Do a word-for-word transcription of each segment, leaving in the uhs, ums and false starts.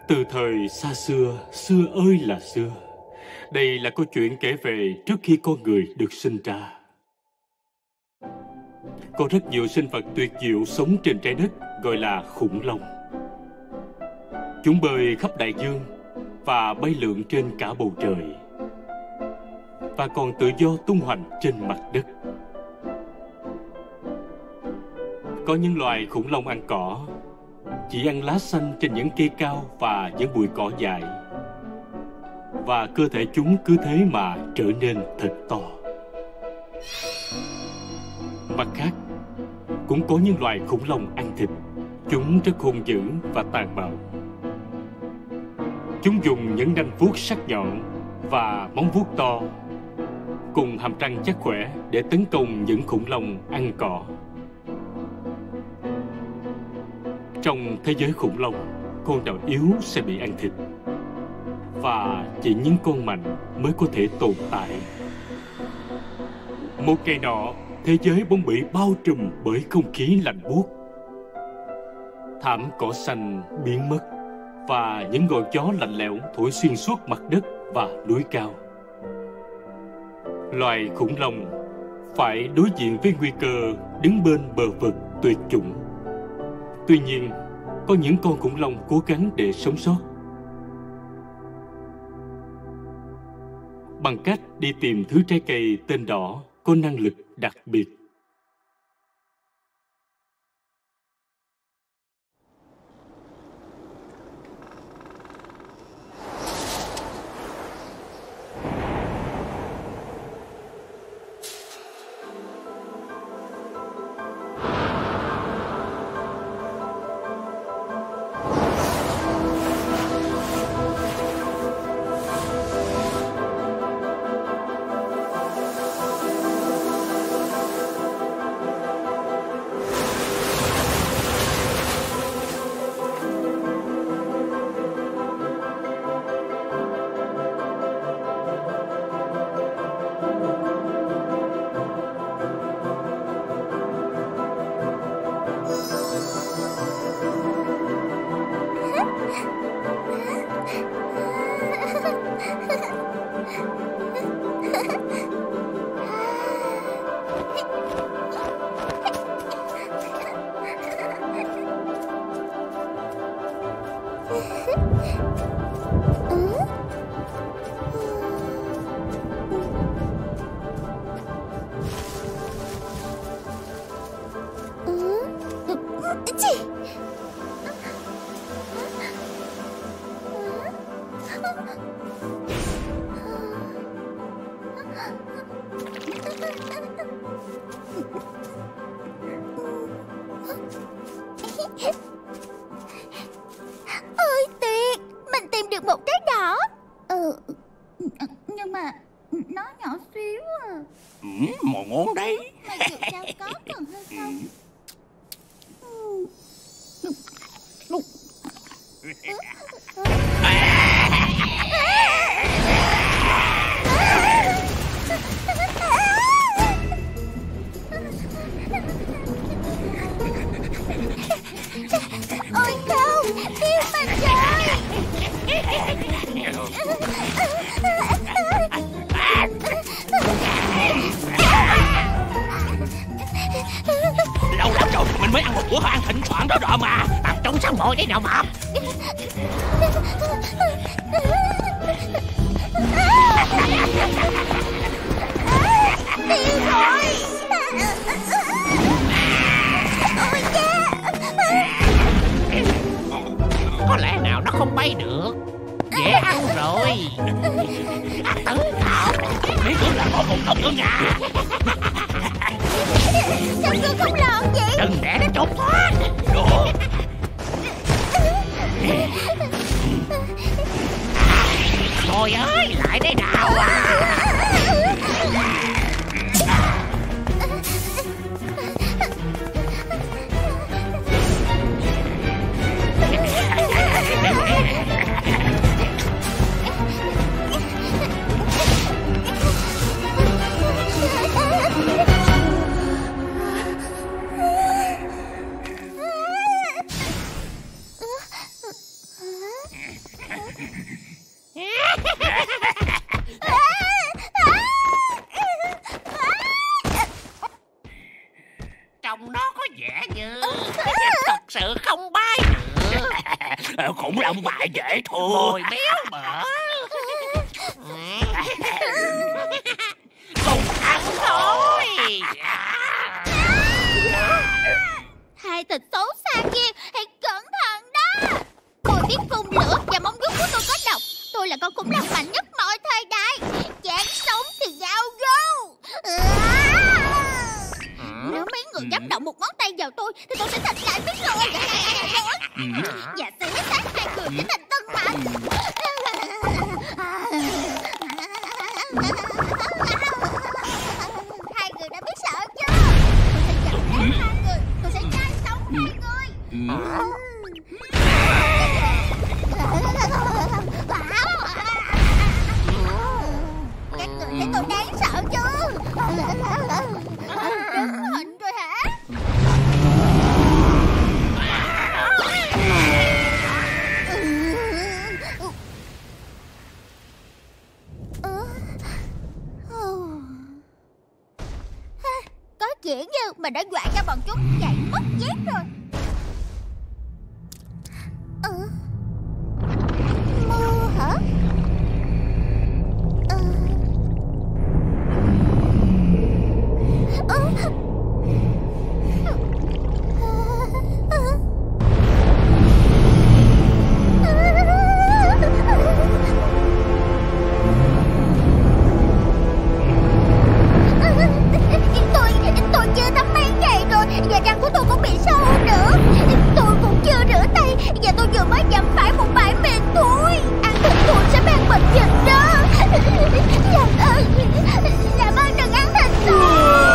Từ thời xa xưa, xưa ơi là xưa, đây là câu chuyện kể về trước khi con người được sinh ra. Có rất nhiều sinh vật tuyệt diệu sống trên trái đất gọi là khủng long. Chúng bơi khắp đại dương và bay lượn trên cả bầu trời, và còn tự do tung hoành trên mặt đất. Có những loài khủng long ăn cỏ, chỉ ăn lá xanh trên những cây cao và những bụi cỏ dại, và cơ thể chúng cứ thế mà trở nên thật to. Mặt khác, cũng có những loài khủng long ăn thịt. Chúng rất hung dữ và tàn bạo. Chúng dùng những nanh vuốt sắc nhọn và móng vuốt to cùng hàm răng chắc khỏe để tấn công những khủng long ăn cỏ. Trong thế giới khủng long, con nào yếu sẽ bị ăn thịt, và chỉ những con mạnh mới có thể tồn tại. Một ngày nọ, thế giới bỗng bị bao trùm bởi không khí lạnh buốt. Thảm cỏ xanh biến mất, và những ngọn gió lạnh lẽo thổi xuyên suốt mặt đất và núi cao. Loài khủng long phải đối diện với nguy cơ đứng bên bờ vực tuyệt chủng. Tuy nhiên, có những con khủng long cố gắng để sống sót bằng cách đi tìm thứ trái cây tên đỏ có năng lực đặc biệt. Ôi tuyệt, mình tìm được một trái đỏ. Ừ, nhưng mà nó nhỏ xíu à. Ừ, màu ngon đấy. Mà dù sao có còn hơi không. Ôi không, cứu mình rồi. Lâu lắm rồi mình mới ăn một bữa ăn thịnh soạn đó rồi mà. Tập trung săn mồi đấy nào mà. Tiêu rồi. Ôi cha. Có lẽ nào nó không bay được. Dễ ăn rồi. Tấn tạo. Nghĩ tưởng là có một công nữa nha. Sao cơ không lộn vậy? Đừng để nó trốn thoát. Được. Trời ơi, lại đây nào à. Ông bà dễ thương, mồi béo bở. Cùng ăn thôi. Hai thịt xấu xa kia, hãy cẩn thận đó. Tôi biết phun lửa và móng vuốt của tôi có độc. Tôi là con khủng long mạnh nhất mọi thời đại. Chán sống thì giao gô. Nếu mấy người dám động một ngón tay vào tôi thì tôi sẽ thành lại biết rồi. Và xé xác hai người trở thành tân mạnh. Hai người đã biết sợ chưa? Tôi sẽ giật chết hai người. Tôi sẽ chai sống hai người. Các người thấy tôi đáng sợ chưa? Đứng hình rồi hả? Có vẻ như mình đã dọa cho bọn chúng chạy mất dép rồi. Ừ. Mưa hả? Ừ. Ừ. Tôi, tôi chưa tắm mấy ngày rồi và răng của tôi cũng bị sâu nữa. Tôi cũng chưa rửa tay và tôi vừa mới dẫm phải một bãi miền thối. Ăn thịt tôi sẽ mang bệnh dịch đó. Làm ơn, làm ơn đừng ăn thịt tôi.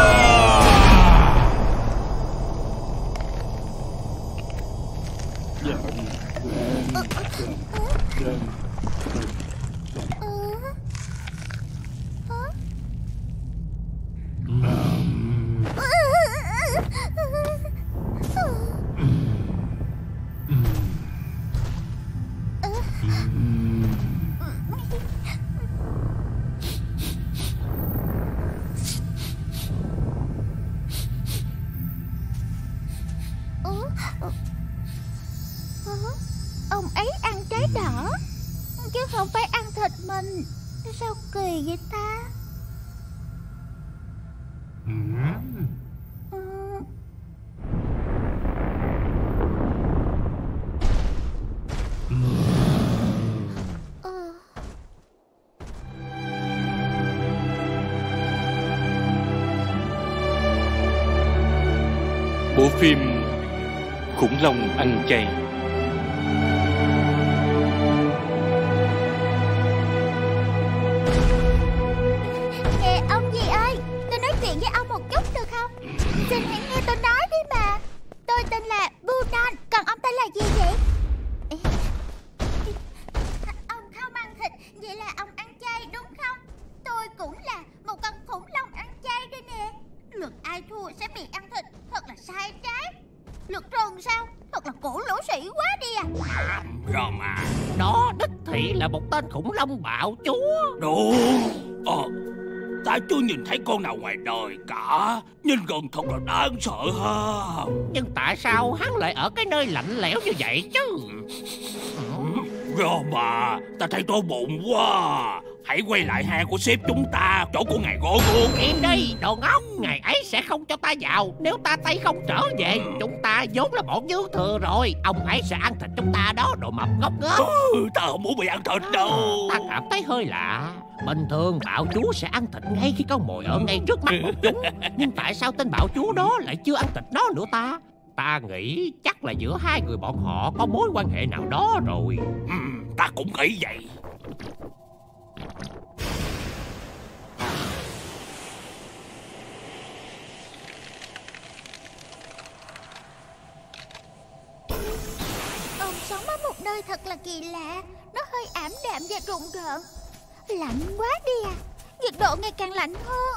Ông ấy ăn trái đỏ chứ không phải ăn thịt mình. Sao kỳ vậy ta? Ừ. Bộ phim Khủng long ăn chay. Nè ông gì ơi, tôi nói chuyện với ông một chút được không? Xin hãy nghe tôi nói đi mà. Tôi tên là Bunan, còn ông tên là gì vậy? Ông không ăn thịt, vậy là ông ăn chay đúng không? Tôi cũng là một con khủng long ăn chay đây nè. Luật ai thua sẽ bị ăn thịt, thật là sai trái. Luật rừng sao? Thật là cổ lỗ sĩ quá đi à. Rồi mà. Đó đích thị là một tên khủng long bạo chúa. Đúng. Ờ, ta chưa nhìn thấy con nào ngoài đời cả. Nhìn gần thật là đáng sợ ha. Nhưng tại sao hắn lại ở cái nơi lạnh lẽo như vậy chứ? Rồi mà, ta thấy đói bụng quá. Hãy quay lại hang của sếp chúng ta, chỗ của ngài gõ gôn. Im đi, đồ ngốc. Ngài ấy sẽ không cho ta vào nếu ta tay không trở về. Chúng ta vốn là bọn dư thừa rồi. Ông ấy sẽ ăn thịt chúng ta đó, đồ mập ngốc nghếch. Ừ, ta không muốn bị ăn thịt đâu. Ta cảm thấy hơi lạ. Bình thường bạo chúa sẽ ăn thịt ngay khi con mồi ở ngay trước mắt bọn chúng. Nhưng tại sao tên bạo chúa đó lại chưa ăn thịt nó nữa ta? Ta nghĩ chắc là giữa hai người bọn họ có mối quan hệ nào đó rồi. Ừ, ta cũng nghĩ vậy. Ông sống ở một nơi thật là kỳ lạ. Nó hơi ảm đạm và rụng rợn. Lạnh quá đi à. Nhiệt độ ngày càng lạnh hơn.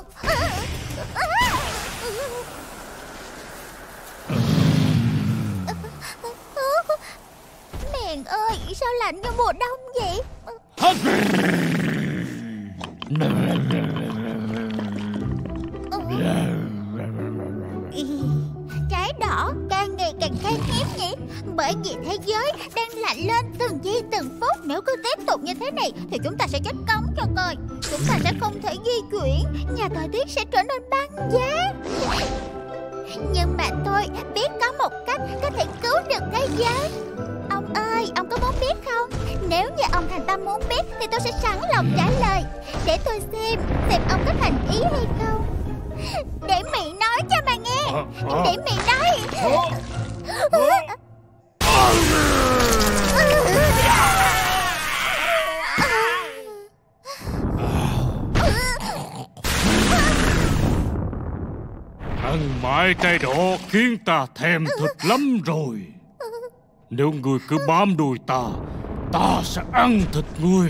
Mèn ơi, sao lạnh như mùa đông vậy? Trái đỏ càng ngày càng khan hiếm nhỉ? Bởi vì thế giới đang lạnh lên từng giây từng phút. Nếu cứ tiếp tục như thế này thì chúng ta sẽ chết cống cho coi. Chúng ta sẽ không thể di chuyển, nhà thời tiết sẽ trở nên băng giá. Nhưng mà tôi biết có một cách có thể cứu được thế giới. Ông ơi, ông có muốn biết không? Nếu như ông thành tâm muốn biết thì tôi sẽ sẵn lòng trả lời. Để tôi xem, xem ông có thành ý hay không. Để Mị nói cho mà nghe. Để Mị nói. Ăn mãi trái đỏ khiến ta thèm thịt lắm rồi. Nếu ngươi cứ bám đuôi ta, ta sẽ ăn thịt ngươi.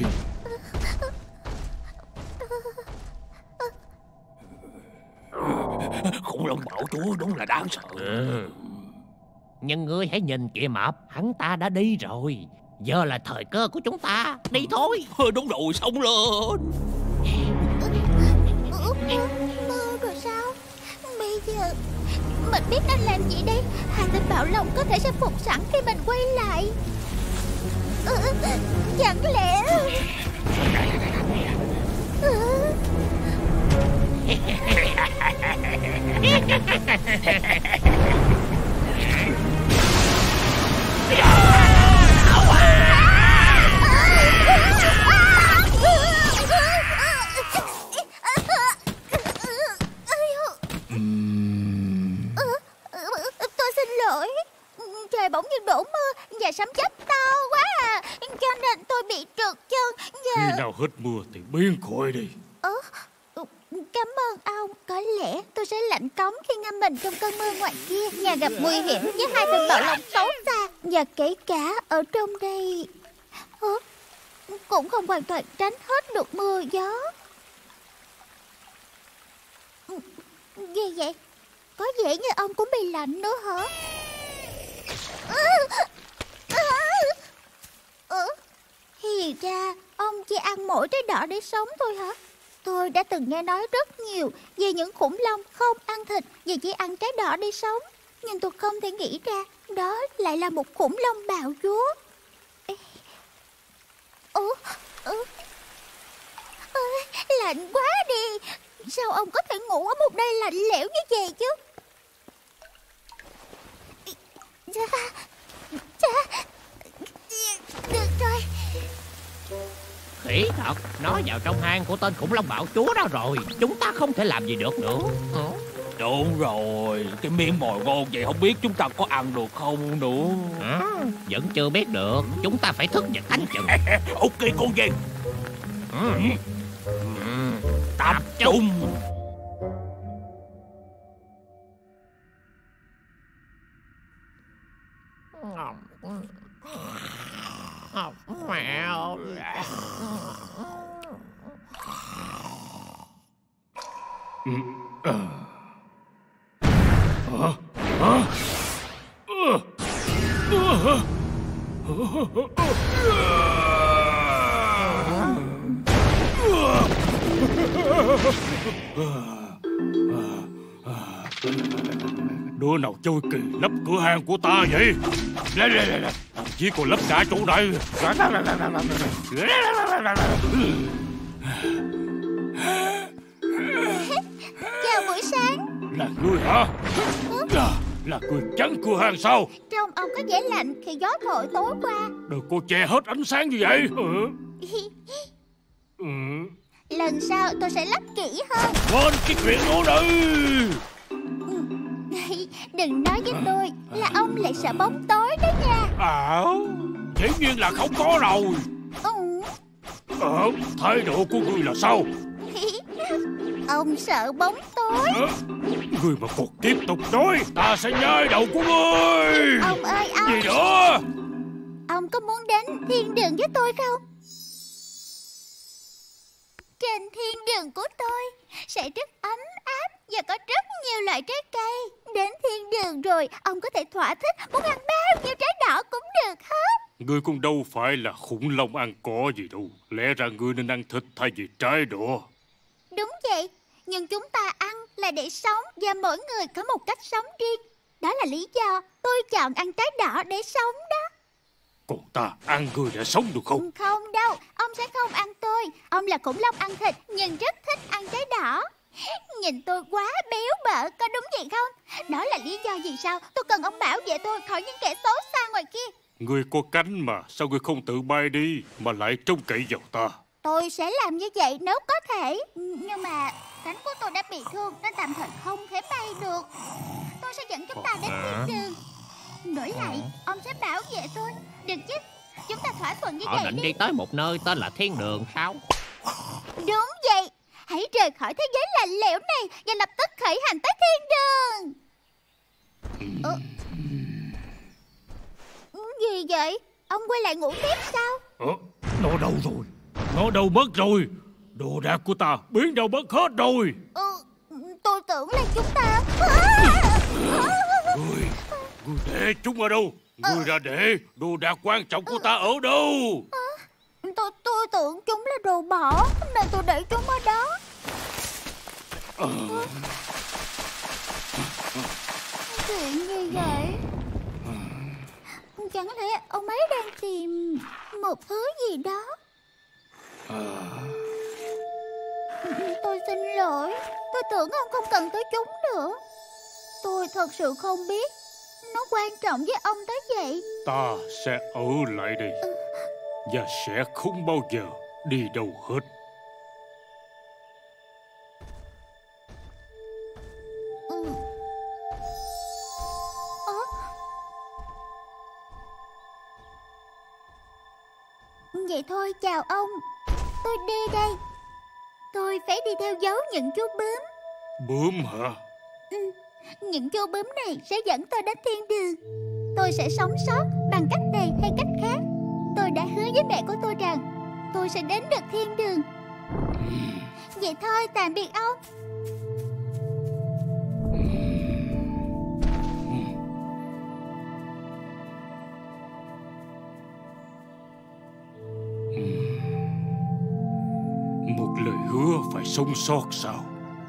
Khủng long bảo chúa đúng là đáng sợ. Ừ. Nhưng ngươi hãy nhìn kìa Mập, hắn ta đã đi rồi. Giờ là thời cơ của chúng ta. Đi thôi. Đúng rồi, xông lên. Mơ rồi sao? Bây giờ mình biết nên làm gì đây? Hai tên bạo long có thể sẽ phục sẵn khi mình quay lại. Ừ, chẳng lẽ ừ. Tôi xin lỗi. Trời bỗng nhiên đổ mưa và sấm chớp to quá à, cho nên tôi bị trượt chân và... Khi nào hết mưa thì biến khỏi đi. Ờ, cảm ơn ông. Có lẽ tôi sẽ lạnh cống khi ngâm mình trong cơn mưa ngoài kia. Nhà gặp nguy hiểm với hai tên bạo long xấu xa. Và kể cả ở trong đây ờ, cũng không hoàn toàn tránh hết được mưa gió. Gì vậy? Có vẻ như ông cũng bị lạnh nữa hả? Ừ, thì ra ông chỉ ăn mỗi trái đỏ để sống thôi hả? Tôi đã từng nghe nói rất nhiều về những khủng long không ăn thịt và chỉ ăn trái đỏ để sống. Nhưng tôi không thể nghĩ ra đó lại là một khủng long bạo chúa. Ủa? Ừ. Ừ, lạnh quá đi. Sao ông có thể ngủ ở một nơi lạnh lẽo như vậy chứ? Dạ, dạ, được rồi. Khỉ thật, nó vào trong hang của tên khủng long bạo chúa đó rồi. Chúng ta không thể làm gì được nữa. Đúng rồi, cái miếng mồi ngon vậy không biết chúng ta có ăn được không nữa. À, vẫn chưa biết được. Chúng ta phải thức và canh chừng. Ok con về. Ừ. Ừ. Tập trung. Mèo. Đứa nào chơi kỳ lấp cửa hàng của ta vậy? Lê, lê, lê, lê. Chỉ còn lấp cả chỗ này. Chào buổi sáng. Là ngươi hả? Là, là ngươi chắn cửa hàng sao? Trông ông có vẻ lạnh khi gió thổi tối qua. Đừng có che hết ánh sáng như vậy. Ừ. Ừ. Lần sau tôi sẽ lắp kỹ hơn. Quên cái chuyện đó đi. Đừng nói với tôi là ông lại sợ bóng tối đó nha. À, dĩ nhiên là không có rồi. Ừ. Ờ, thái độ của ngươi là sao? Ông sợ bóng tối. À, ngươi mà còn tiếp tục nói, ta sẽ nhai đầu của ngươi. Ông ơi ông. Gì nữa? Ông có muốn đến thiên đường với tôi không? Trên thiên đường của tôi sẽ rất ấm áp và có rất nhiều loại trái cây. Đến thiên đường rồi, ông có thể thỏa thích muốn ăn bao nhiêu trái đỏ cũng được hết. Ngươi cũng đâu phải là khủng long ăn cỏ gì đâu. Lẽ ra ngươi nên ăn thịt thay vì trái đỏ. Đúng vậy, nhưng chúng ta ăn là để sống và mỗi người có một cách sống riêng. Đó là lý do tôi chọn ăn trái đỏ để sống đó. Còn ta ăn người đã sống được không? Không đâu, ông sẽ không ăn tôi. Ông là khủng long ăn thịt nhưng rất thích ăn trái đỏ. Nhìn tôi quá béo bở, có đúng vậy không? Đó là lý do vì sao tôi cần ông bảo vệ tôi khỏi những kẻ xấu xa ngoài kia. Ngươi có cánh mà, sao ngươi không tự bay đi mà lại trông cậy vào ta? Tôi sẽ làm như vậy nếu có thể. Nhưng mà cánh của tôi đã bị thương nên tạm thời không thể bay được. Tôi sẽ dẫn chúng ta đến thiên đường. Đổi lại, ông sẽ bảo vệ tôi. Được chứ? Chúng ta thỏa thuận như Họ vậy định đi. đi tới một nơi tên là thiên đường sao? Đúng vậy. Hãy rời khỏi thế giới lạnh lẽo này và lập tức khởi hành tới thiên đường. Ờ. Gì vậy? Ông quay lại ngủ tiếp sao? Ờ, nó đâu rồi? Nó đâu mất rồi? Đồ đạc của ta biến đâu mất hết rồi. Ừ, tôi tưởng là chúng ta... Ngươi, ngươi để chúng ở đâu? Ngươi ra để đồ đạc quan trọng của ta ở đâu? Tôi tôi tưởng chúng là đồ bỏ nên tôi để chúng ở đó. Ờ. Chuyện gì vậy? Chẳng lẽ ông ấy đang tìm một thứ gì đó? Tôi xin lỗi. Tôi tưởng ông không cần tới chúng nữa. Tôi thật sự không biết nó quan trọng với ông tới vậy. Ta sẽ ở lại đây và sẽ không bao giờ đi đâu hết. Ừ. Ờ? Vậy thôi, chào ông. Tôi đi đây. Tôi phải đi theo dấu những chú bướm. Bướm hả? Ừ. Những chú bướm này sẽ dẫn tôi đến thiên đường. Tôi sẽ sống sót bằng cách này hay cách khác. Tôi đã hứa với mẹ của tôi rằng tôi sẽ đến được thiên đường. Vậy thôi, tạm biệt ông. Một lời hứa phải sống sót sao?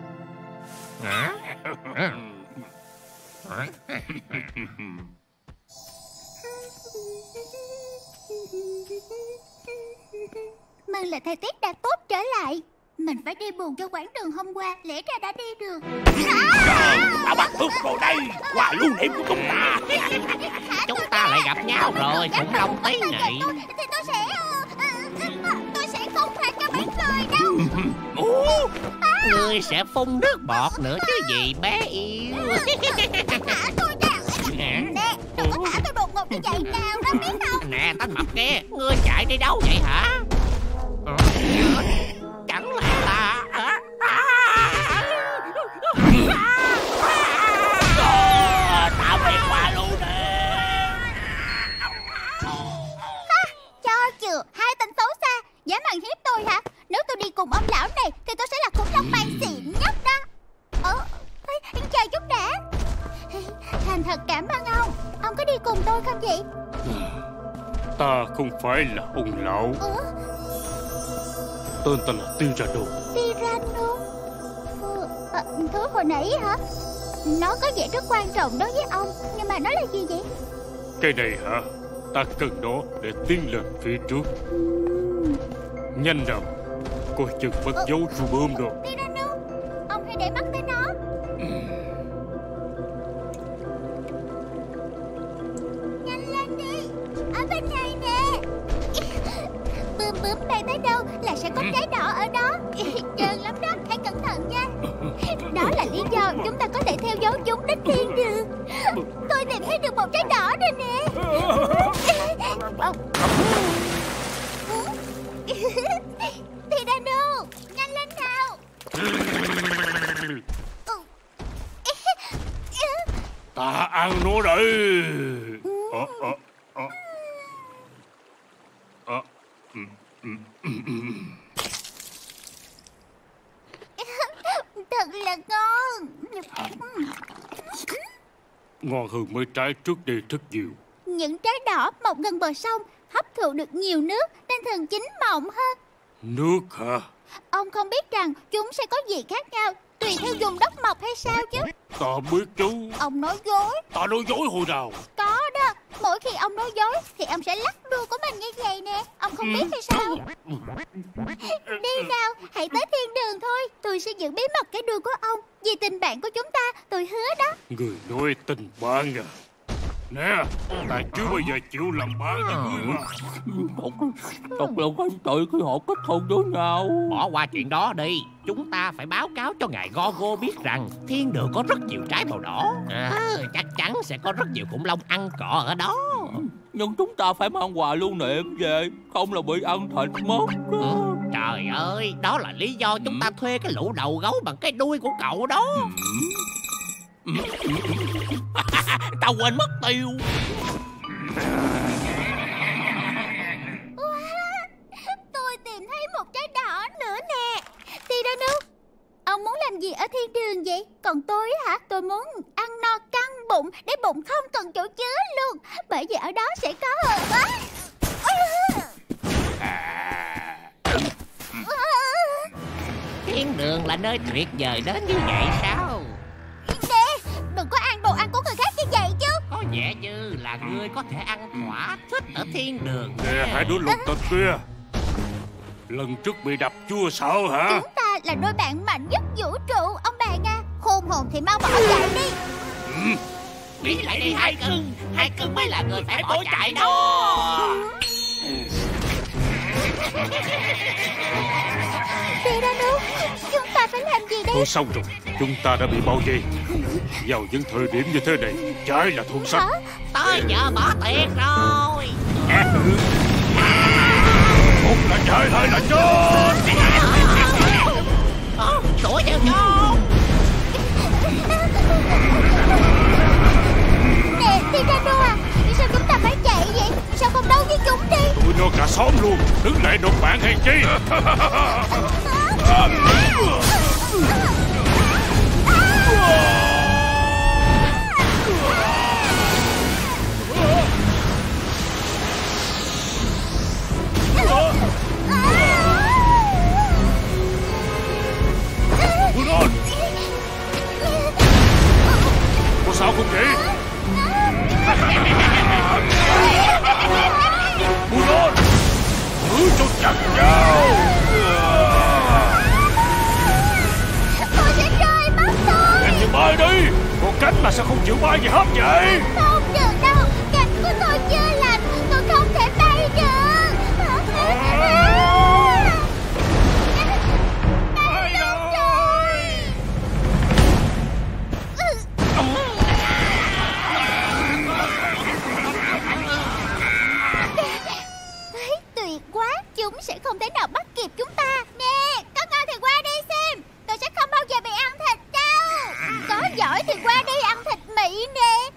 Mừng là thời tiết đã tốt trở lại. Mình phải đi bù cho quãng đường hôm qua. Lẽ ra đã đi được. Bảo bắt bước rồi đây. Qua lưu niệm của chúng ta. Chúng ta lại gặp nhau rồi, khủng long tí này. Thì tôi sẽ Tôi sẽ không phạt cho mấy người đâu. Ngươi sẽ phun nước bọt nữa chứ gì bé yêu. Thả tôi ra. Nè, đừng có thả tôi đột ngột như vậy nào đó, biết không? Nè tên mập kia, ngươi chạy đi đâu vậy hả? Chẳng lẽ là... Tao phải qua luôn nè. Cho chừa, hai tên xấu xa dám ăn hiếp tôi hả? Nếu tôi đi cùng ông lão này thì tôi sẽ là khủng long bay xịn nhất đó. Ờ, chờ chút đã. Thành thật cảm ơn ông. Ông có đi cùng tôi không vậy? Ta không phải là ông lão. Ờ? Tên ta là Tyranno. Tyranno? Ờ, à, thứ hồi nãy hả? Nó có vẻ rất quan trọng đối với ông. Nhưng mà nó là gì vậy? Cái này hả? Ta cần nó để tiến lên phía trước. Uhm. Nhanh nào, coi chừng mất ờ, dấu chú bướm rồi. Tyranno, ông hãy để mắt tới nó. Nhanh lên đi, ở bên này nè. Bướm bướm bay tới đâu là sẽ có trái đỏ ở đó. Trơn lắm đó, hãy cẩn thận nha. Đó là lý do chúng ta có thể theo dấu chúng đến thiên đường. Tôi tìm thấy được một trái đỏ rồi nè. Tyranno, nhanh lên nào. Ta ăn nó đây. Ờ, ờ, ờ. Ờ, ừ, ừ, ừ, ừ. Thật là ngon. Ngon hơn mấy trái trước đây rất nhiều. Những trái đỏ mọc gần bờ sông hấp thụ được nhiều nước nên thường chín mọng hơn. Nước hả? Ông không biết rằng chúng sẽ có gì khác nhau tùy theo vùng đất mọc hay sao chứ? Ta biết chú. Ông nói dối. Ta nói dối hồi nào? Có đó. Mỗi khi ông nói dối thì ông sẽ lắc đuôi của mình như vậy nè. Ông không biết hay sao? Đi nào, hãy tới thiên đường thôi. Tôi sẽ giữ bí mật cái đuôi của ông. Vì tình bạn của chúng ta, tôi hứa đó. Người nói tình bạn à? Nè, ta chưa bao giờ chịu làm bạn với ngươi mà. Thật là quan tội khi họ kết hôn với nhau. Bỏ qua chuyện đó đi. Chúng ta phải báo cáo cho ngài Gogo biết rằng thiên đường có rất nhiều trái màu đỏ. À, chắc chắn sẽ có rất nhiều khủng long ăn cỏ ở đó. Nhưng chúng ta phải mang quà lưu niệm về, không là bị ăn thịt mất. Ừ, trời ơi, đó là lý do chúng ta thuê cái lũ đầu gấu bằng cái đuôi của cậu đó. Tao quên mất tiêu. Wow, tôi tìm thấy một trái đỏ nữa nè. Tyranno, ông muốn làm gì ở thiên đường vậy? Còn tôi hả? Tôi muốn ăn no căng bụng để bụng không cần chỗ chứa luôn. Bởi vì ở đó sẽ có quá. Thiên đường là nơi tuyệt vời đến như vậy sao? Nè, đừng có ăn đồ ăn của người khác như vậy chứ. Có vẻ như là ngươi có thể ăn thỏa thích ở thiên đường. Nè, hai đứa lục tịch kia, lần trước bị đập chưa sợ hả? Chúng ta là đôi bạn mạnh nhất vũ trụ, ông bạn à. Khôn hồn thì mau bỏ chạy đi. Ừ. Nghĩ lại đi hai cưng. Hai cưng mới là người phải bỏ chạy đó. Tyranno, chúng ta phải làm gì đây? Thôi xong rồi, chúng ta đã bị bao vây. Vào những thời điểm như thế này, trái là thuận sách. Tới giờ bỏ tiền rồi. Một là chạy, hai là chết. Đuổi theo nhau. Nè, Tyranno à, sao chúng ta phải chạy vậy? Sao không đấu với chúng đi? Tụi nó cả xóm luôn, đứng lại nộp bạn hay chi? Buron! Có sao không vậy? Buron! Thử cho chặt nhau! Tôi sẽ rơi mất thôi. Em như bay đi! Có cánh mà sao không chịu bay gì hết vậy? Không được đâu, cánh của tôi chưa lành, tôi không thể bay được. Bay đâu rồi? Tuyệt quá, chúng sẽ không thể nào bắt kịp chúng ta. Nè, có coi thì qua đi xem. Tôi sẽ không bao giờ bị ăn thịt đâu. Có giỏi thì qua đi ăn thịt Mỹ nè.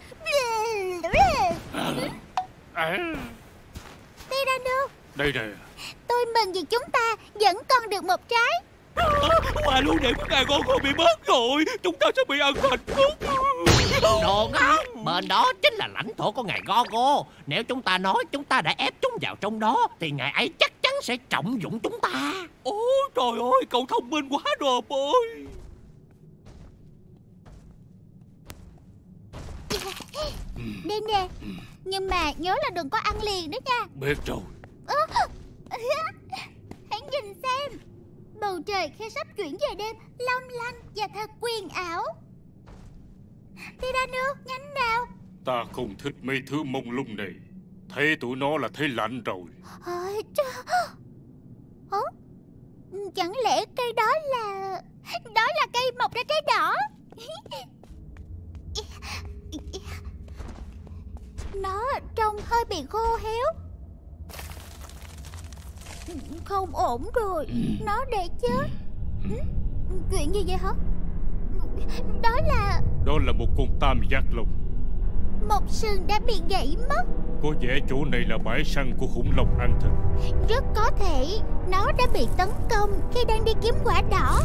Tyranno, Đây nè. tôi mừng vì chúng ta vẫn còn được một trái. Quà lưu niệm của ngài Gogo bị mất rồi. Chúng ta sẽ bị ăn thịt mất. Đồ ngốc, bên đó chính là lãnh thổ của ngài Gogo. Nếu chúng ta nói chúng ta đã ép chúng vào trong đó thì ngài ấy chắc chắn sẽ trọng dụng chúng ta. Ôi trời ơi, cậu thông minh quá rồi ơi. Đây nè, nhưng mà nhớ là đừng có ăn liền đó nha. Biết rồi. Hãy nhìn xem, bầu trời khi sắp chuyển về đêm long lanh và thật quyền ảo. Tyranno, nhanh nào. Ta không thích mấy thứ mông lung này. Thấy tụi nó là thấy lạnh rồi. Ôi trời. Ủa? Chẳng lẽ cây đó là... Đó là cây mọc ra trái đỏ. Nó trông hơi bị khô héo. Không ổn rồi. Nó để chết. Chuyện gì vậy hả? Đó là... Đó là một con tam giác lông. Một sừng đã bị gãy mất. Có vẻ chỗ này là bãi săn của khủng long ăn thịt. Rất có thể nó đã bị tấn công khi đang đi kiếm quả đỏ.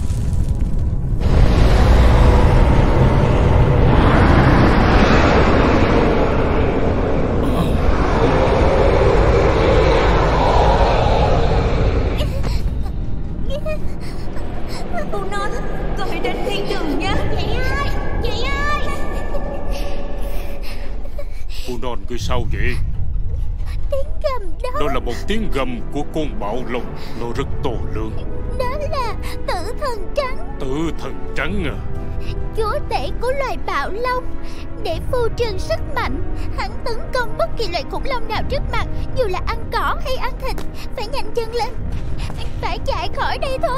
Cô non, con hãy đến thiên đường nhé. Chị ơi, chị ơi. Bunon, ngươi sao vậy? Tiếng gầm đó. Đó là một tiếng gầm của con bạo long. Nó rất to lớn. Đó là tử thần trắng. Tử thần trắng à? Chúa tể của loài bạo long. Để phô trương sức mạnh, hắn tấn công bất kỳ loài khủng long nào trước mặt, dù là ăn cỏ hay ăn thịt. Phải nhanh chân lên, phải chạy khỏi đây thôi.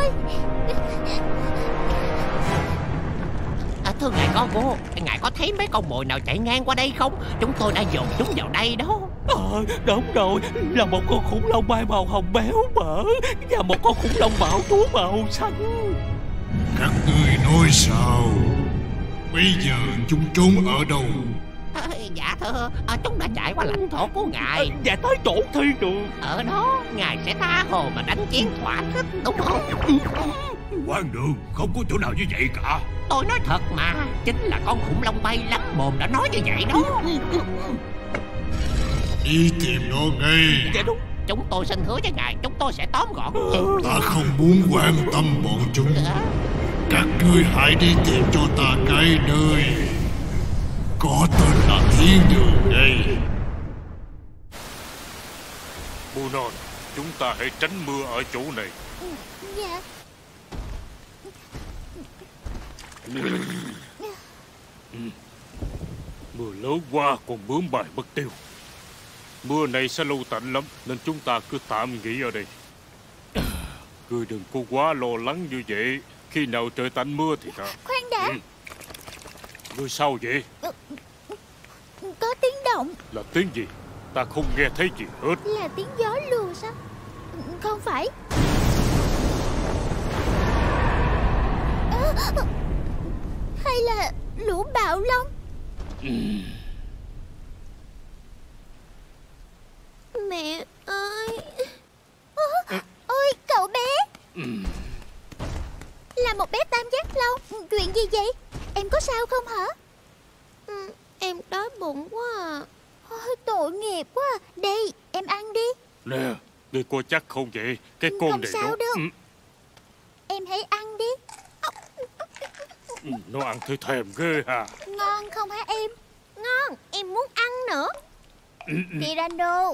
À, thưa ngài con vô, ngài có thấy mấy con mồi nào chạy ngang qua đây không? Chúng tôi đã dồn chúng vào đây đó. Ờ, đúng rồi, là một con khủng long bay màu hồng béo bở và một con khủng long bạo chúa màu xanh. Các ngươi nói sao? Bây giờ chúng trốn ở đâu? À, dạ thưa, à, chúng đã chạy qua lãnh thổ của ngài. À, và tới chỗ thiên đường. Ở đó, ngài sẽ tha hồ mà đánh chiến thỏa thích, đúng không? Quan đường, không có chỗ nào như vậy cả. Tôi nói thật mà, chính là con khủng long bay lắm mồm đã nói như vậy đó. Đi tìm nó ngay. Dạ đúng. Chúng tôi xin hứa với ngài, chúng tôi sẽ tóm gọn. Ta không muốn quan tâm bọn chúng. Các ngươi hãy đi tìm cho ta cái nơi có tên là thiên đường đây. Bunon, chúng ta hãy tránh mưa ở chỗ này. Dạ. Mưa lớn quá còn bướm bài mất tiêu. Mưa này sẽ lâu tạnh lắm, nên chúng ta cứ tạm nghỉ ở đây. Ngươi đừng có quá lo lắng như vậy. Khi nào trời tạnh mưa thì ta... Khoan đã. Ừ. Ngươi sao vậy? Có tiếng động. Là tiếng gì? Ta không nghe thấy gì hết. Là tiếng gió lùa sao? Không phải. À, hay là lũ bạo long? Ừ. Mẹ ơi. À, ôi cậu bé. Ừ. Là một bé tam giác long. Chuyện gì vậy? Em có sao không hả? Ừ, em đói bụng quá à. Ôi, tội nghiệp quá. Đây, em ăn đi. Nè, ngươi có chắc không vậy? Cái con không này sao nó... đâu. Ừ. Em hãy ăn đi. Ừ, nó ăn thấy thèm ghê à. Ngon không hả em? Ngon, em muốn ăn nữa. Tyranno.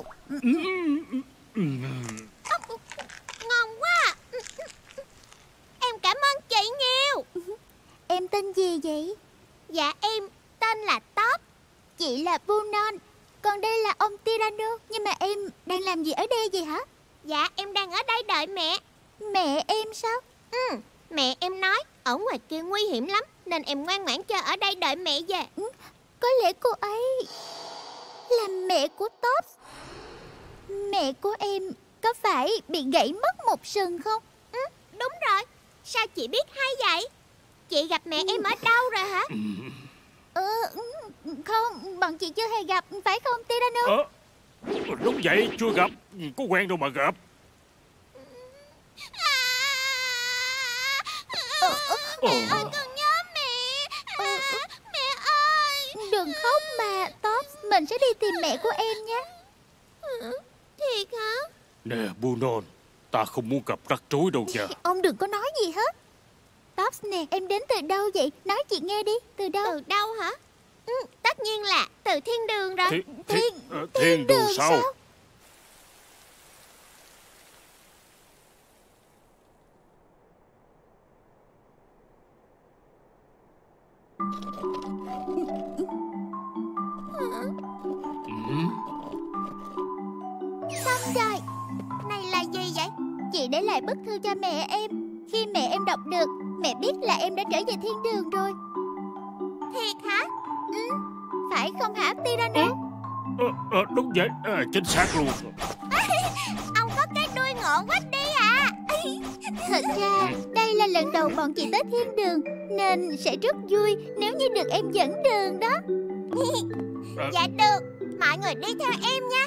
Ngon quá. Em cảm ơn chị nhiều. Em tên gì vậy? Dạ em tên là Top. Chị là Bunon. Còn đây là ông Tyranno. Nhưng mà em đang làm gì ở đây vậy hả? Dạ em đang ở đây đợi mẹ. Mẹ em sao? Ừ, mẹ em nói ở ngoài kia nguy hiểm lắm, nên em ngoan ngoãn chờ ở đây đợi mẹ về. Ừ, có lẽ cô ấy là mẹ của Top. Mẹ của em có phải bị gãy mất một sừng không? Ừ, đúng rồi. Sao chị biết hay vậy? Chị gặp mẹ em ở đâu rồi hả? Ờ, không, bọn chị chưa hề gặp, phải không Tyranno? Ờ, đúng vậy, chưa gặp. Có quen đâu mà gặp. Ờ, mẹ ơi, con nhớ mẹ. À, mẹ ơi. Đừng khóc mà, Top. Mình sẽ đi tìm mẹ của em nhé. Thiệt hả? Nè, Bunon, ta không muốn gặp rắc rối đâu nha. Ông đừng có nói gì hết. Tops nè, em đến từ đâu vậy? Nói chị nghe đi, từ đâu? Từ đâu hả? Ừ, tất nhiên là từ thiên đường rồi. Thi, thi, Thiên, uh, thiên, thiên đường, đường sao? sao? Xong rồi. Này là gì vậy? Chị để lại bức thư cho mẹ em. Khi mẹ em đọc được, mẹ biết là em đã trở về thiên đường rồi. Thiệt hả? Ừ, phải không hả Tyranno? Ờ, ờ, đúng vậy, à, chính xác luôn. Ông có cái đuôi ngộ quá đi à. Thật ra đây là lần đầu bọn chị tới thiên đường, nên sẽ rất vui nếu như được em dẫn đường đó. Dạ được, mọi người đi theo em nha.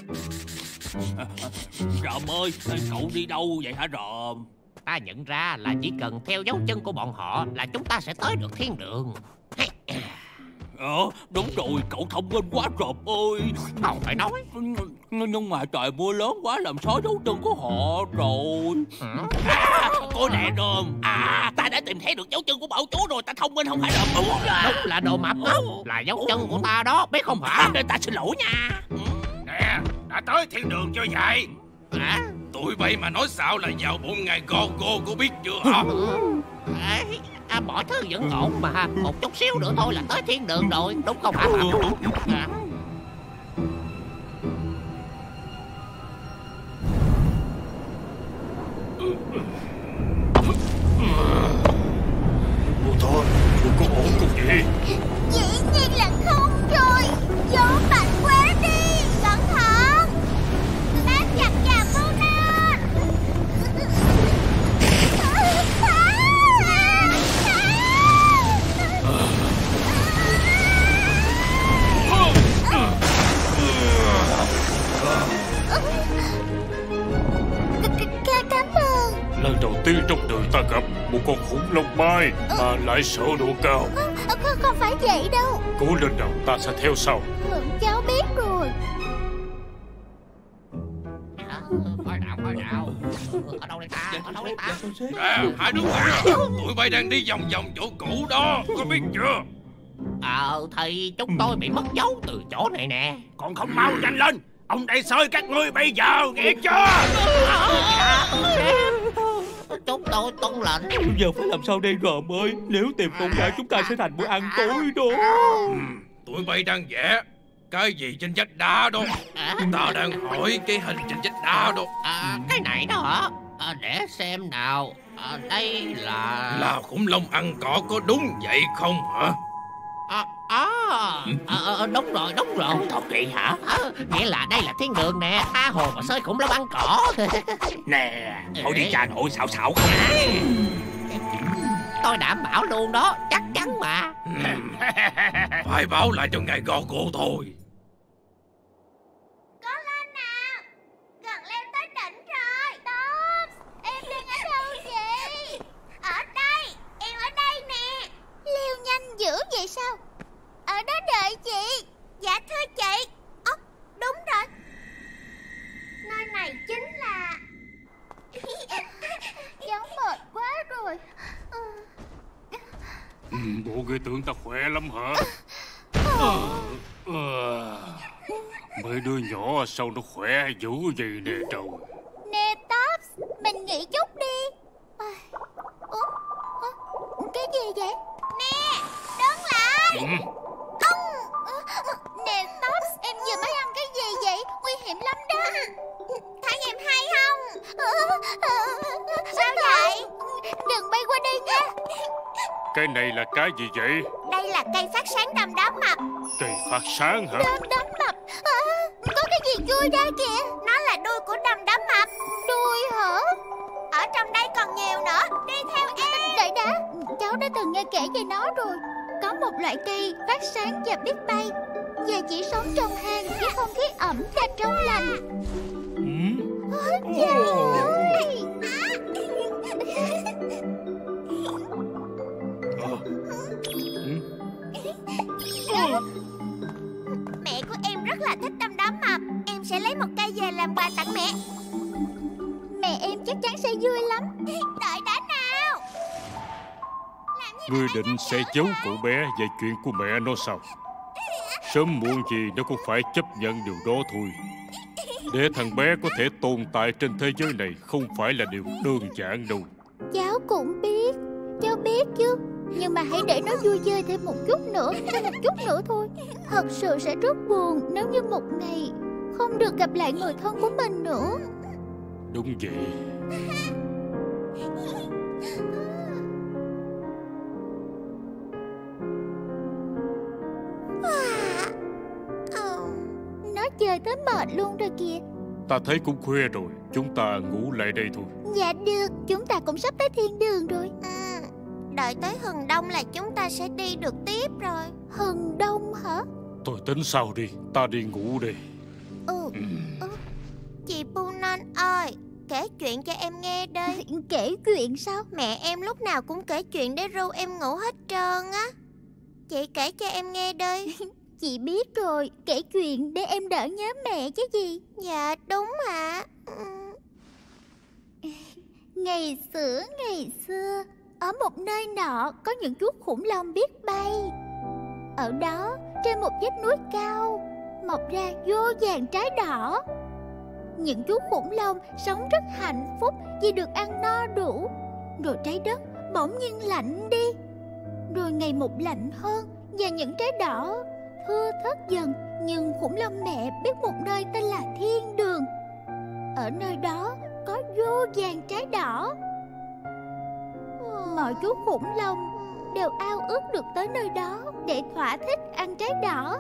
Ròm ơi, cậu đi đâu vậy hả Ròm? Ta nhận ra là chỉ cần theo dấu chân của bọn họ là chúng ta sẽ tới được thiên đường. Ờ, đúng rồi, cậu thông minh quá trời ơi. Không phải nói. Nhưng mà trời mưa lớn quá làm xóa dấu chân của họ rồi. À, cô nè Đờm. À, ta đã tìm thấy được dấu chân của Bảo Chú rồi. Ta thông minh không phải Đờm. Đúng là, Đúng là đồ mập đó. Là dấu chân của ta đó, biết không phải? à, ta xin lỗi nha. Nè, đã tới thiên đường chưa vậy? À? Tụi bay mà nói xạo là vào bụng ngài Gorgo, cô biết chưa hả? À, à, mọi thứ vẫn ổn mà. Một chút xíu nữa thôi là tới thiên đường rồi. Đúng không hả Mập? À. Cô thôi, cô có ổn không vậy? Dĩ nhiên là không rồi. Gió mạnh quá đi. Cẩn thận. Bám chặt vào cô nên. Cảm ơn. Lần đầu tiên trong đời ta gặp một con khủng long mai mà lại sợ độ cao. Không, không phải vậy đâu. Cố lên nào, ta sẽ theo sau. Cháu biết rồi. Coi nào, coi nào. Ở đâu đây ta? Ở đâu đây ta? À, hai đứa bạn, tụi bay đang đi vòng vòng chỗ cũ đó, có biết chưa? Ờ, thì chúng tôi bị mất dấu từ chỗ này nè. Còn không mau nhanh lên, ông đây xơi các ngươi bây giờ, nghe chưa? Chúng tôi tuân lệnh. Giờ phải làm sao đây Ròm ơi? Nếu tìm không ra chúng ta sẽ thành bữa ăn tối đó. Ừ, tụi bay đang vẽ cái gì trên vách đá đó? Ta đang hỏi cái hình trên vách đá đó. À, cái này đó hả? À, để xem nào. À, đây là... Là khủng long ăn cỏ có đúng vậy không hả? À, à, à, đúng rồi, đúng rồi. Thật vậy hả? À, nghĩa là đây là thiên đường nè. Tha hồ mà sơi khủng long ăn cỏ. Nè, thôi đi cha nội xạo xạo không à? Tôi đảm bảo luôn đó, chắc chắn mà. Phải báo lại cho ngài Gorgo thôi. Có lên nào. Gần leo tới đỉnh rồi. Tom, em đang ở đâu vậy? Ở đây, em ở đây nè. Leo nhanh dữ vậy sao? Ở đó đợi chị. Dạ thưa chị. Ồ, đúng rồi. Nơi này chính là... Cháu mệt quá rồi. Ừ, bộ ngươi tưởng ta khỏe lắm hả? À, mấy đứa nhỏ sao nó khỏe dữ vậy nè trời. Nè Tops, mình nghỉ chút đi. Ủa? Cái gì vậy? Nè, đứng lại. Ừ. Ông... Nè Tops, em vừa mới ăn cái gì vậy? Nguy hiểm lắm đó. Thấy em hay không? Sao vậy? Đừng bay qua đây nha. Cái này là cái gì vậy? Đây là cây phát sáng đom đóm mập. Cây phát sáng hả? Đom đóm mập à, có cái gì chui ra kìa. Nó là đuôi của đom đóm mập. Đuôi hả? Ở trong đây còn nhiều nữa. Đi theo em. Đợi đã, cháu đã từng nghe kể về nó rồi. Có một loại cây phát sáng và biết bay, và chỉ sống trong hang với không khí ẩm và trong lành. Ừ. Ôi trời ơi. Mẹ của em rất là thích đom đóm mập. Em sẽ lấy một cây về làm quà tặng mẹ. Mẹ em chắc chắn sẽ vui lắm. Đợi đã nào. Ngươi định sẽ giấu cậu bé về chuyện của mẹ nó sao? Sớm muộn gì nó cũng phải chấp nhận điều đó thôi. Để thằng bé có thể tồn tại trên thế giới này không phải là điều đơn giản đâu. Cháu cũng biết. Cháu biết chứ. Nhưng mà hãy để nó vui chơi thêm một chút nữa. Thêm một chút nữa thôi. Thật sự sẽ rất buồn nếu như một ngày không được gặp lại người thân của mình nữa. Đúng vậy. Nó chơi tới mệt luôn rồi kìa. Ta thấy cũng khuya rồi. Chúng ta ngủ lại đây thôi. Dạ được. Chúng ta cũng sắp tới thiên đường rồi. Ừ. Đợi tới hừng đông là chúng ta sẽ đi được tiếp rồi. Hừng đông hả? Thôi tính sau đi. Ta đi ngủ đây. Ừ, ừ. Chị Punon ơi, kể chuyện cho em nghe đây. Kể chuyện sao? Mẹ em lúc nào cũng kể chuyện để ru em ngủ hết trơn á. Chị kể cho em nghe đi. Chị biết rồi, kể chuyện để em đỡ nhớ mẹ chứ gì. Dạ đúng ạ. Ngày xưa, ngày xưa, ở một nơi nọ có những chú khủng long biết bay. Ở đó, trên một vách núi cao, mọc ra vô vàn trái đỏ. Những chú khủng long sống rất hạnh phúc vì được ăn no đủ. Rồi trái đất bỗng nhiên lạnh đi, rồi ngày một lạnh hơn, và những trái đỏ thưa thớt dần. Nhưng khủng long mẹ biết một nơi tên là Thiên Đường. Ở nơi đó có vô vàn trái đỏ. Mọi chú khủng long đều ao ước được tới nơi đó để thỏa thích ăn trái đỏ.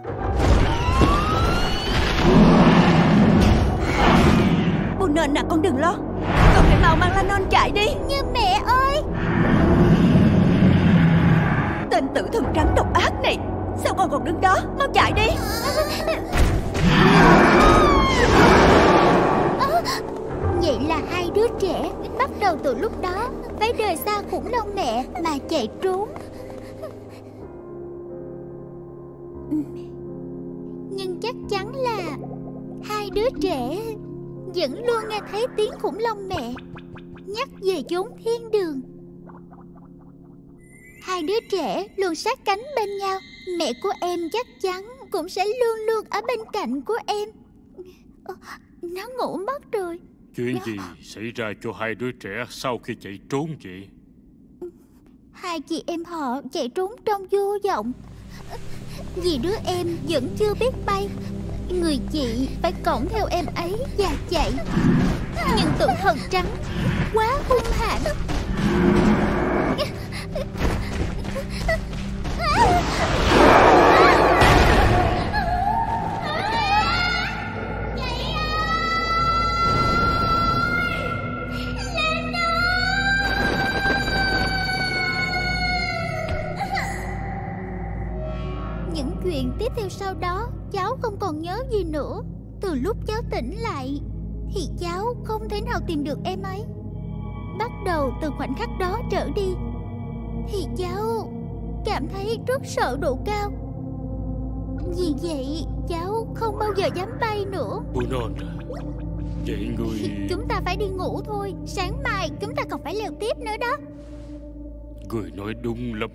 Bunon à, con đừng lo. Con hãy mau mang Lanon chạy đi. Nhưng mẹ ơi! Tên tử thần trắng độc ác này, sao con còn đứng đó? Mau chạy đi. Vậy là hai đứa trẻ bắt đầu từ lúc đó phải rời xa khủng long mẹ mà chạy trốn. Nhưng chắc chắn là hai đứa trẻ vẫn luôn nghe thấy tiếng khủng long mẹ nhắc về chốn thiên đường. Hai đứa trẻ luôn sát cánh bên nhau. Mẹ của em chắc chắn cũng sẽ luôn luôn ở bên cạnh của em. Nó ngủ mất rồi. Chuyện gì xảy ra cho hai đứa trẻ sau khi chạy trốn vậy? Hai chị em họ chạy trốn trong vô vọng. Vì đứa em vẫn chưa biết bay, người chị phải cõng theo em ấy và chạy. Nhưng tử thần trắng quá hung hãn. Những chuyện tiếp theo sau đó cháu không còn nhớ gì nữa. Từ lúc cháu tỉnh lại thì cháu không thể nào tìm được em ấy. Bắt đầu từ khoảnh khắc đó trở đi thì cháu cảm thấy rất sợ độ cao. Vì vậy cháu không bao giờ dám bay nữa. Bunon, vậy người... Chúng ta phải đi ngủ thôi. Sáng mai chúng ta còn phải leo tiếp nữa đó. Người nói đúng lắm.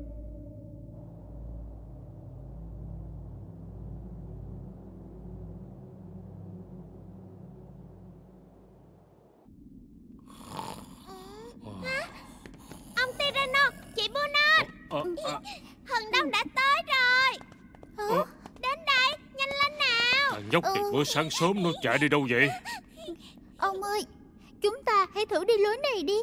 Ông Tyranno, chị Bunon, à, à. Hừng Đông đã tới rồi. à. Đến đây, nhanh lên nào. Thằng nhóc này mới sáng sớm nó chạy đi đâu vậy? Ông ơi, chúng ta hãy thử đi lối này đi.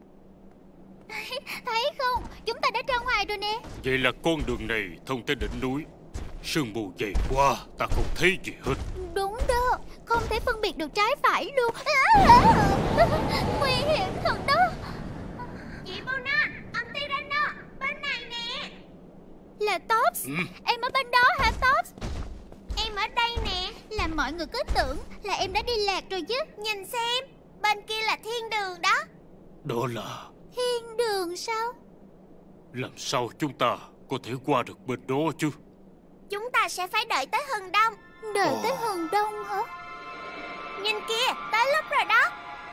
Thấy không, chúng ta đã ra ngoài rồi nè. Vậy là con đường này thông tới đỉnh núi. Sương mù dày quá, ta không thấy gì hết. Đúng đó, không thể phân biệt được trái phải luôn. Nguy hiểm thật đó. Chị Bunon, ông Tyranno, bên này nè. Là Tops. ừ. Em ở bên đó hả Tops? Em ở đây nè. Làm mọi người cứ tưởng là em đã đi lạc rồi chứ. Nhìn xem, bên kia là thiên đường đó. Đó là... Thiên đường sao? Làm sao chúng ta có thể qua được bên đó chứ? Chúng ta sẽ phải đợi tới hừng đông. Đợi Ồ. tới hừng đông hả? Nhìn kia, tới lúc rồi đó.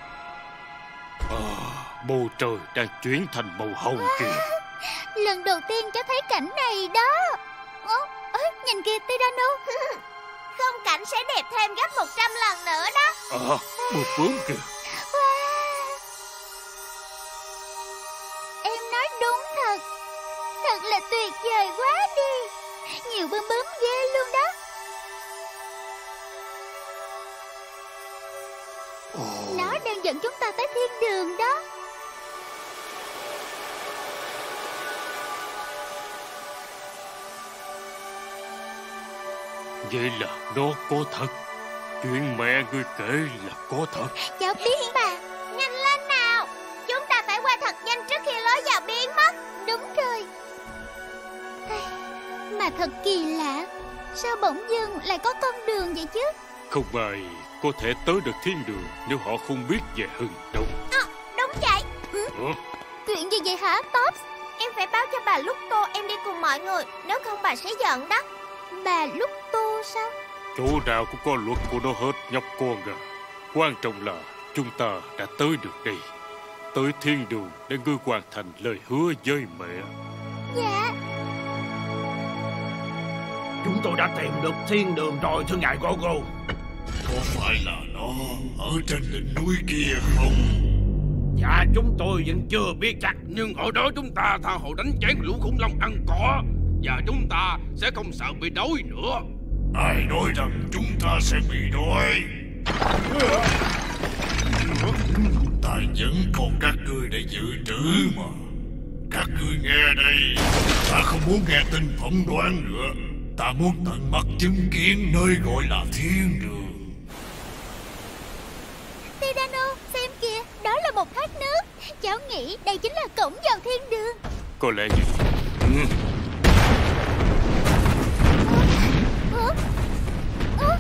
À, bầu trời đang chuyển thành màu hồng kìa. Lần đầu tiên cháu thấy cảnh này đó. Ồ, ơi, nhìn kìa Tyranno. Không cảnh sẽ đẹp thêm gấp một trăm lần nữa đó. À, bướm bướm kìa. Em nói đúng thật. Thật là tuyệt vời quá đi. Nhiều bướm bướm ghê luôn đó. Ồ. Nó đang dẫn chúng ta tới thiên đường đó. Vậy là nó có thật. Chuyện mẹ ngươi kể là có thật. Cháu biết bà. Nhanh lên nào. Chúng ta phải qua thật nhanh trước khi lối vào biến mất. Đúng rồi. Mà thật kỳ lạ. Sao bỗng dưng lại có con đường vậy chứ? Không ai có thể tới được thiên đường nếu họ không biết về hừng đông. À, đúng vậy. Ừ. Hả? Chuyện gì vậy hả Tops? Em phải báo cho bà Lúc Tô em đi cùng mọi người, nếu không bà sẽ giận đó. Bà Lúc Tô sao? Chỗ nào cũng có luật của nó hết, nhóc con à. Quan trọng là chúng ta đã tới được đây, tới thiên đường để ngươi hoàn thành lời hứa với mẹ. Dạ. Chúng tôi đã tìm được thiên đường rồi thưa ngài Gogo. Có phải là nó ở trên đỉnh núi kia không? Dạ chúng tôi vẫn chưa biết chắc, nhưng hồi đó chúng ta tha hồ đánh chén lũ khủng long ăn cỏ, và chúng ta sẽ không sợ bị đói nữa. Ai nói rằng chúng ta sẽ bị đói? Ta vẫn còn các ngươi để dự trữ mà. Các ngươi nghe đây, ta không muốn nghe tin phỏng đoán nữa. Ta muốn tận mắt chứng kiến nơi gọi là thiên đường. Tyranno, xem kìa, đó là một thác nước. Cháu nghĩ đây chính là cổng vào thiên đường. Có lẽ như ừ. Ủa? Ủa?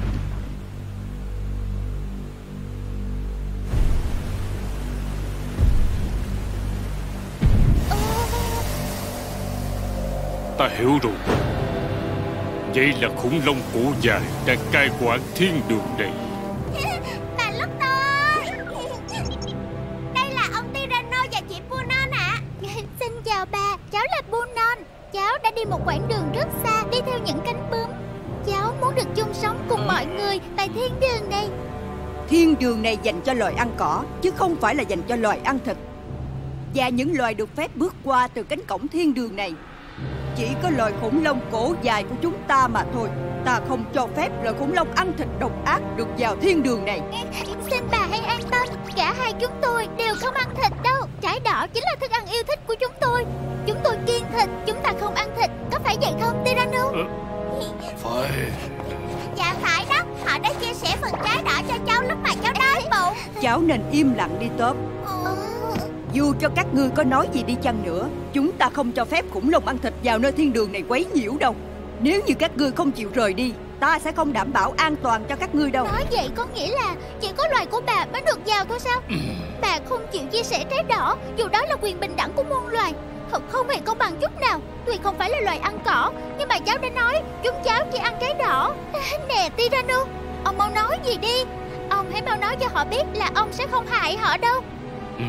Ta hiểu rồi. Vậy là khủng long cổ dài đang cai quản thiên đường này. Bà Lúc Tô ơi, đây là ông Tyranno và chị Bunon ạ. Xin chào bà, cháu là Bunon. Cháu đã đi một quãng đường rất xa, đi theo những cánh bướm. Cháu muốn được chung sống cùng mọi người tại thiên đường này. Thiên đường này dành cho loài ăn cỏ, chứ không phải là dành cho loài ăn thịt. Và những loài được phép bước qua từ cánh cổng thiên đường này chỉ có loài khủng long cổ dài của chúng ta mà thôi. Ta không cho phép loài khủng long ăn thịt độc ác được vào thiên đường này. Xin bà hãy an tâm, cả hai chúng tôi đều không ăn thịt đâu. Trái đỏ chính là thức ăn yêu thích của chúng tôi. Chúng tôi kiêng thịt, chúng ta không ăn thịt. Có phải vậy không Tyranno? Ừ, phải. Dạ phải đó, họ đã chia sẻ phần trái đỏ cho cháu lúc mà cháu đói bụng. Cháu nên im lặng đi Tốp. Dù cho các ngươi có nói gì đi chăng nữa, chúng ta không cho phép khủng long ăn thịt vào nơi thiên đường này quấy nhiễu đâu. Nếu như các ngươi không chịu rời đi, ta sẽ không đảm bảo an toàn cho các ngươi đâu. Nói vậy có nghĩa là chỉ có loài của bà mới được vào thôi sao? Bà không chịu chia sẻ trái đỏ, dù đó là quyền bình đẳng của muôn loài. Thật không hề công bằng chút nào. Tuy không phải là loài ăn cỏ, nhưng mà cháu đã nói chúng cháu chỉ ăn trái đỏ. Nè Tyranno, ông mau nói gì đi. Ông hãy mau nói cho họ biết là ông sẽ không hại họ đâu. Ừ.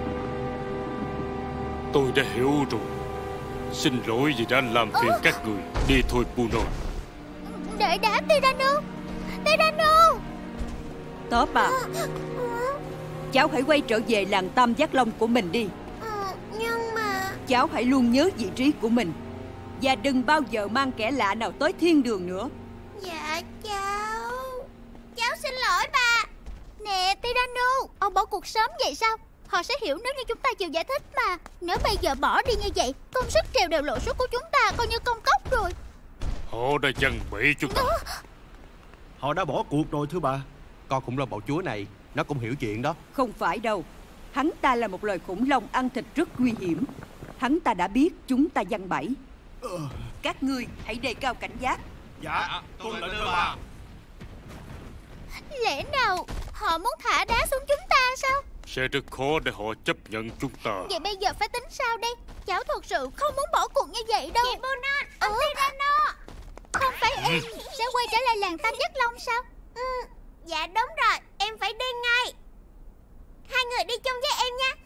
Tôi đã hiểu rồi. Xin lỗi vì đã làm phiền các người. Đi thôi Bunon. Đợi đã Tyranno. Tyranno. Tốp à, cháu hãy quay trở về làng Tam Giác Long của mình đi. Nhưng mà cháu hãy luôn nhớ vị trí của mình, và đừng bao giờ mang kẻ lạ nào tới thiên đường nữa. Dạ cháu. Cháu xin lỗi bà. Nè Tyranno, ông bỏ cuộc sớm vậy sao? Họ sẽ hiểu nếu như chúng ta chịu giải thích mà. Nếu bây giờ bỏ đi như vậy, công sức trèo đều lộ số của chúng ta coi như công cốc rồi. Họ đã dằn bẫy chúng ta. Họ đã bỏ cuộc rồi thưa bà. Con khủng long bạo chúa này, nó cũng hiểu chuyện đó. Không phải đâu. Hắn ta là một loài khủng long ăn thịt rất nguy hiểm. Hắn ta đã biết chúng ta giăng bẫy. Các ngươi hãy đề cao cảnh giác. Dạ, tuân lệnh thưa bà. Lẽ nào họ muốn thả đá xuống chúng ta sao? Sẽ rất khó để họ chấp nhận chúng ta. Vậy bây giờ phải tính sao đây? Cháu thật sự không muốn bỏ cuộc như vậy đâu. Chị Bunon, ông Tyranno. Không phải em sẽ quay trở lại làng Tam Giác Long sao? Ừ, dạ đúng rồi, em phải đi ngay. Hai người đi chung với em nha.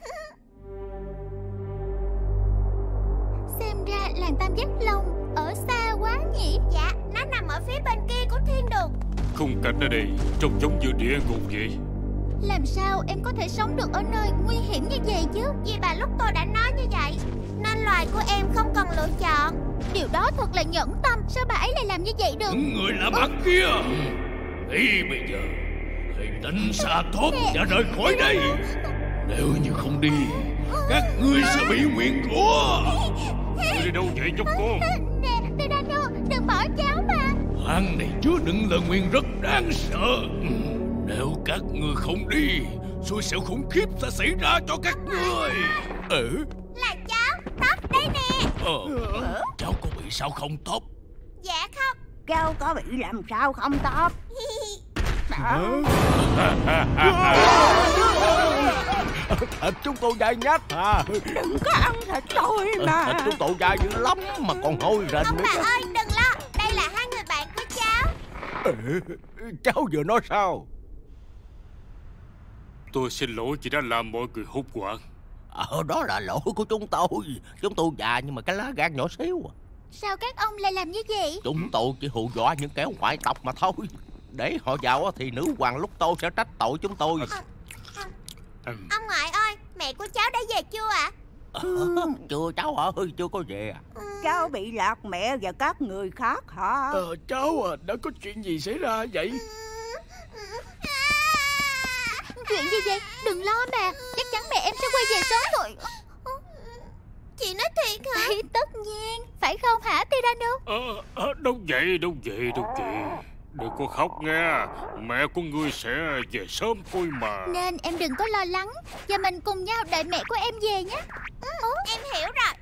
Xem ra làng Tam Giác Long ở xa quá nhỉ? Dạ, nó nằm ở phía bên kia của thiên đường. Khung cảnh ở đây trông giống như địa ngục vậy. Làm sao em có thể sống được ở nơi nguy hiểm như vậy chứ? Vì bà Lúc Tô đã nói như vậy, nên loài của em không cần lựa chọn. Điều đó thật là nhẫn tâm. Sao bà ấy lại làm như vậy được? Người làm ác kia, nghĩ bây giờ hãy tránh xa Tốp và rời khỏi đây. Nếu như không đi, các ngươi sẽ bị nguyền rủa. Ngươi đi đâu vậy nhóc con? Nè Tyranno, đừng bỏ cháu mà. Hang này chứa đựng lời nguyền rất đáng sợ. Nếu các ngươi không đi, xui xẻo khủng khiếp sẽ xảy ra cho các ngươi. Ừ. Là cháu, Tốp đây nè. Ờ. Cháu có bị sao không Tốp? Dạ không. Cháu có bị làm sao không Tốp? Thịt chúng tôi dai nhách à. Đừng có ăn thịt tôi mà. Thịt chúng tôi dai dữ lắm mà còn hôi rình. Ông bà ơi, đừng lo. Đây là hai người bạn của cháu. Cháu vừa nói sao? Tôi xin lỗi vì đã làm mọi người hốt hoảng. Ờ, đó là lỗi của chúng tôi. Chúng tôi già nhưng mà cái lá gan nhỏ xíu à. Sao các ông lại làm như vậy? Chúng tôi chỉ hù dọa những kẻ ngoại tộc mà thôi. Để họ vào thì nữ hoàng lúc tôi sẽ trách tội chúng tôi. Ông ngoại ơi, mẹ của cháu đã về chưa ạ? À? Chưa cháu ơi, chưa có về à. Cháu bị lạc mẹ và các người khác hả? Ờ, cháu à, đã có chuyện gì xảy ra vậy? Chuyện gì vậy? Đừng lo mà. Chắc chắn mẹ em sẽ quay về sớm rồi. Chị nói thiệt hả? Tất nhiên. Phải không hả Tyranno? Ờ, à, đâu vậy, đâu vậy, đâu vậy. Đừng có khóc nghe. Mẹ của ngươi sẽ về sớm thôi mà. Nên em đừng có lo lắng. Và mình cùng nhau đợi mẹ của em về nhé. Ừ, em hiểu rồi.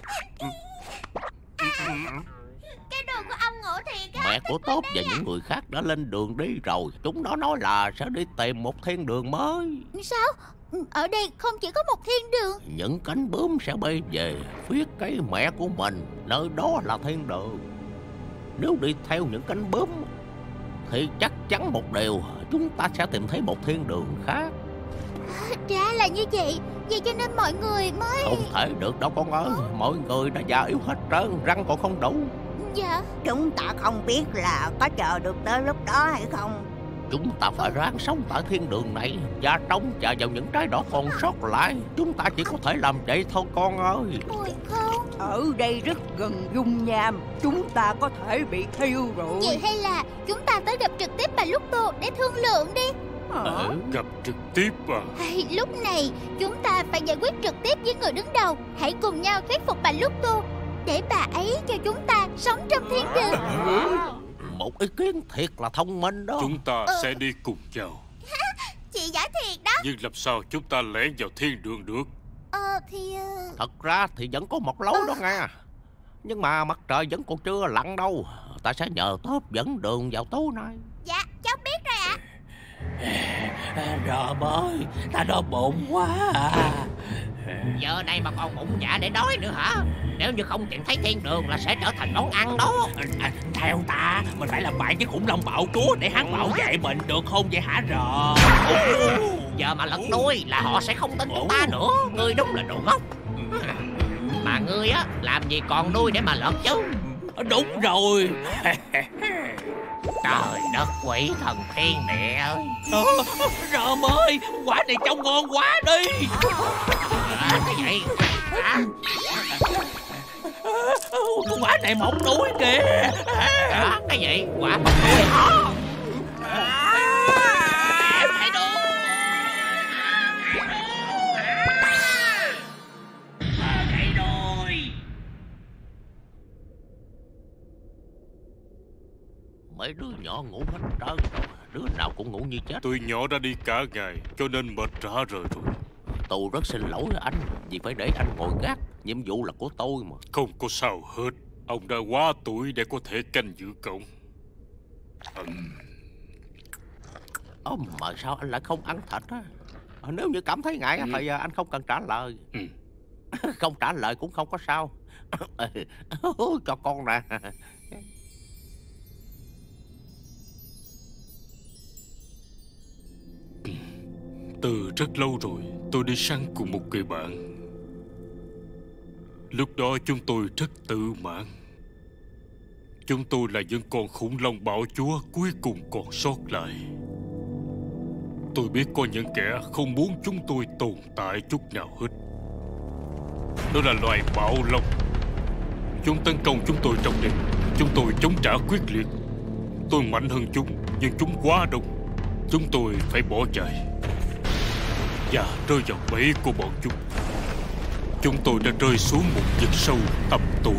À, cái đường của ông ngủ thiệt á. Mẹ của Tốt và những người khác đã lên đường đi rồi. Chúng nó nói là sẽ đi tìm một thiên đường mới. Sao? Ở đây không chỉ có một thiên đường. Những cánh bướm sẽ bay về phía cây mẹ của mình. Nơi đó là thiên đường. Nếu đi theo những cánh bướm thì chắc chắn một điều, chúng ta sẽ tìm thấy một thiên đường khác. Ra là như vậy. Vậy cho nên mọi người mới... Không thể được đâu con ơi. Mọi người đã già yếu hết trơn, răng còn không đủ. Dạ. Chúng ta không biết là có chờ được tới lúc đó hay không. Chúng ta phải ráng sống tại thiên đường này và trông chờ vào những trái đỏ còn sót lại. Chúng ta chỉ có thể làm vậy thôi con ơi. Ôi không. Ở đây rất gần dung nham, chúng ta có thể bị thiêu rồi. Vậy hay là chúng ta tới gặp trực tiếp bà Lutto để thương lượng đi. Ờ, gặp trực tiếp à? Hay, lúc này chúng ta phải giải quyết trực tiếp với người đứng đầu. Hãy cùng nhau thuyết phục bà Lutto để bà ấy cho chúng ta sống trong thiên đường. Một ý kiến thiệt là thông minh đó. Chúng ta ừ. sẽ đi cùng nhau. Chị giỏi thiệt đó. Nhưng làm sao chúng ta lẻn vào thiên đường được? Ờ thì... Thật ra thì vẫn có một lối đó nghe. Nhưng mà mặt trời vẫn còn chưa lặn đâu. Ta sẽ nhờ Tốt dẫn đường vào tối nay. Dạ, cháu biết rồi ạ. À, Ròm ơi, ta đói bụng quá à. Giờ này mà còn bụng dạ để đói nữa hả? Nếu như không tìm thấy thiên đường là sẽ trở thành món ăn đó. À, theo ta, mình phải làm bạn với khủng long bạo chúa để hắn bảo vệ mình được không vậy hả Ròm? Giờ mà lật đuôi là họ sẽ không tin chúng ta nữa. Ngươi đúng là đồ ngốc. Mà ngươi á, làm gì còn đuôi để mà lật chứ? Đúng rồi. Trời đất quỷ thần thiên địa ơi. Ròm ơi, quả này trông ngon quá đi. À, cái gì? À. Quả này mọc đuôi kìa. À, cái gì? Quả mọc đuôi hả? Em thấy được. Đây rồi. Mấy đứa nhỏ ngủ hết trơn rồi. Đứa nào cũng ngủ như chết. Tụi nhỏ đã đi cả ngày cho nên mệt rã rời rồi. Tôi rất xin lỗi anh, vì phải để anh ngồi gác. Nhiệm vụ là của tôi mà. Không có sao hết. Ông đã quá tuổi để có thể canh giữ cổng. uhm. Ồ, mà sao anh lại không ăn thịt á? Nếu như cảm thấy ngại ừ. thì anh không cần trả lời. ừ. Không trả lời cũng không có sao. Cho con nè. Từ rất lâu rồi tôi đi săn cùng một người bạn. Lúc đó chúng tôi rất tự mãn. Chúng tôi là những con khủng long bạo chúa cuối cùng còn sót lại. Tôi biết có những kẻ không muốn chúng tôi tồn tại chút nào hết. Đó là loài bạo long. Chúng tấn công chúng tôi trong đêm. Chúng tôi chống trả quyết liệt. Tôi mạnh hơn chúng, nhưng chúng quá đông. Chúng tôi phải bỏ chạy và rơi vào bẫy của bọn chúng. Chúng tôi đã rơi xuống một vực sâu tăm tối.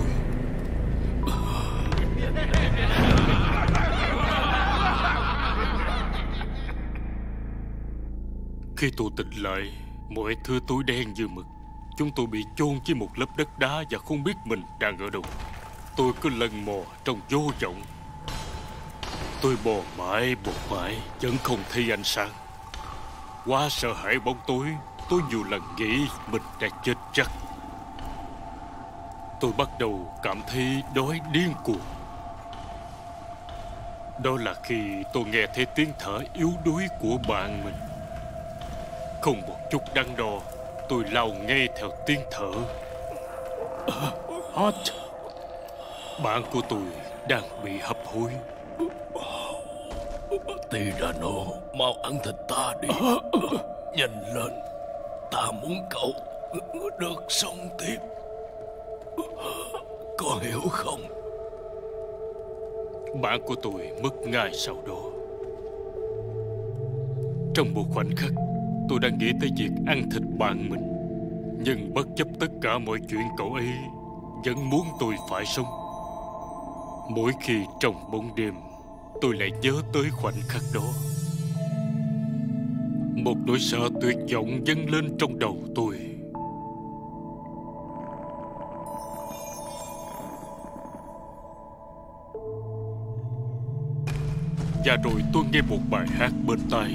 Khi tôi tỉnh lại, mọi thứ tối đen như mực. Chúng tôi bị chôn dưới một lớp đất đá và không biết mình đang ở đâu. Tôi cứ lần mò trong vô vọng. Tôi bò mãi bò mãi vẫn không thấy ánh sáng. Quá sợ hãi bóng tối, tôi nhiều lần nghĩ mình đã chết chắc. Tôi bắt đầu cảm thấy đói điên cuồng. Đó là khi tôi nghe thấy tiếng thở yếu đuối của bạn mình. Không một chút đắn đo, tôi lao ngay theo tiếng thở. Hot. Bạn của tôi đang bị hấp hối. Tirano, mau ăn thịt ta đi. Nhanh lên, ta muốn cậu được sống tiếp. Có hiểu không? Bạn của tôi mất ngay sau đó. Trong một khoảnh khắc, tôi đang nghĩ tới việc ăn thịt bạn mình. Nhưng bất chấp tất cả mọi chuyện, cậu ấy vẫn muốn tôi phải sống. Mỗi khi trong bóng đêm, tôi lại nhớ tới khoảnh khắc đó. Một nỗi sợ tuyệt vọng dâng lên trong đầu tôi. Và rồi tôi nghe một bài hát bên tai.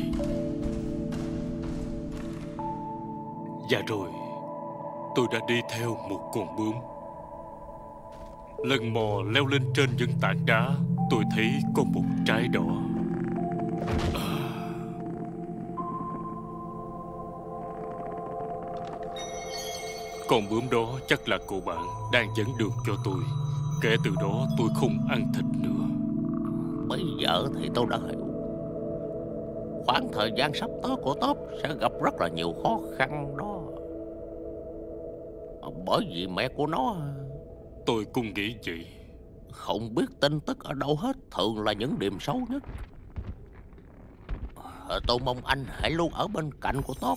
Và rồi tôi đã đi theo một con bướm. Lần mò leo lên trên những tảng đá, tôi thấy có một trái đỏ. À... Con bướm đó chắc là cậu bạn đang dẫn đường cho tôi. Kể từ đó tôi không ăn thịt nữa. Bây giờ thì tôi đã hiểu. Khoảng thời gian sắp tới của Top sẽ gặp rất là nhiều khó khăn đó. Bởi vì mẹ của nó... Tôi cũng nghĩ vậy. Không biết tin tức ở đâu hết, thường là những điểm xấu nhất. Tôi mong anh hãy luôn ở bên cạnh của Top.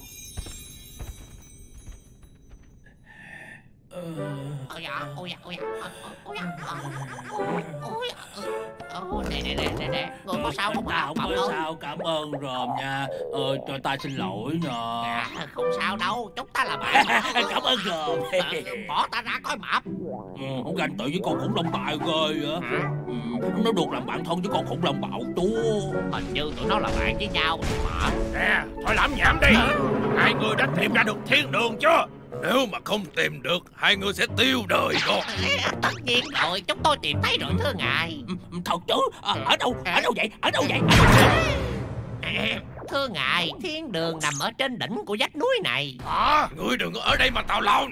Ôi da, ôi da, ôi da, ôi da, ôi da. Nè, nè, nè, nè, nè, người có sao không nào? Không có sao, cảm ơn Ròm nha. Ờ, cho ta xin lỗi nha. À, không sao đâu, chúng ta là bạn. Cảm ơn Ròm. Bỏ ta ra coi mập. Ừ, không ganh tị với con khủng long tài ghê á. Ừ, nó được làm bạn thân với con khủng long bạo chúa. Hình như tụi nó là bạn với nhau mà. Nè, thôi làm nhảm đi. Hai người đã tìm ra được thiên đường chưa? Nếu mà không tìm được, hai người sẽ tiêu đời đó. Tất nhiên rồi, chúng tôi tìm thấy rồi thưa ngài. Thật chứ? À, ở đâu? Ở đâu vậy? Ở đâu vậy? Thưa ngài, thiên đường nằm ở trên đỉnh của vách núi này. À, ngươi đừng ở đây mà tào lao.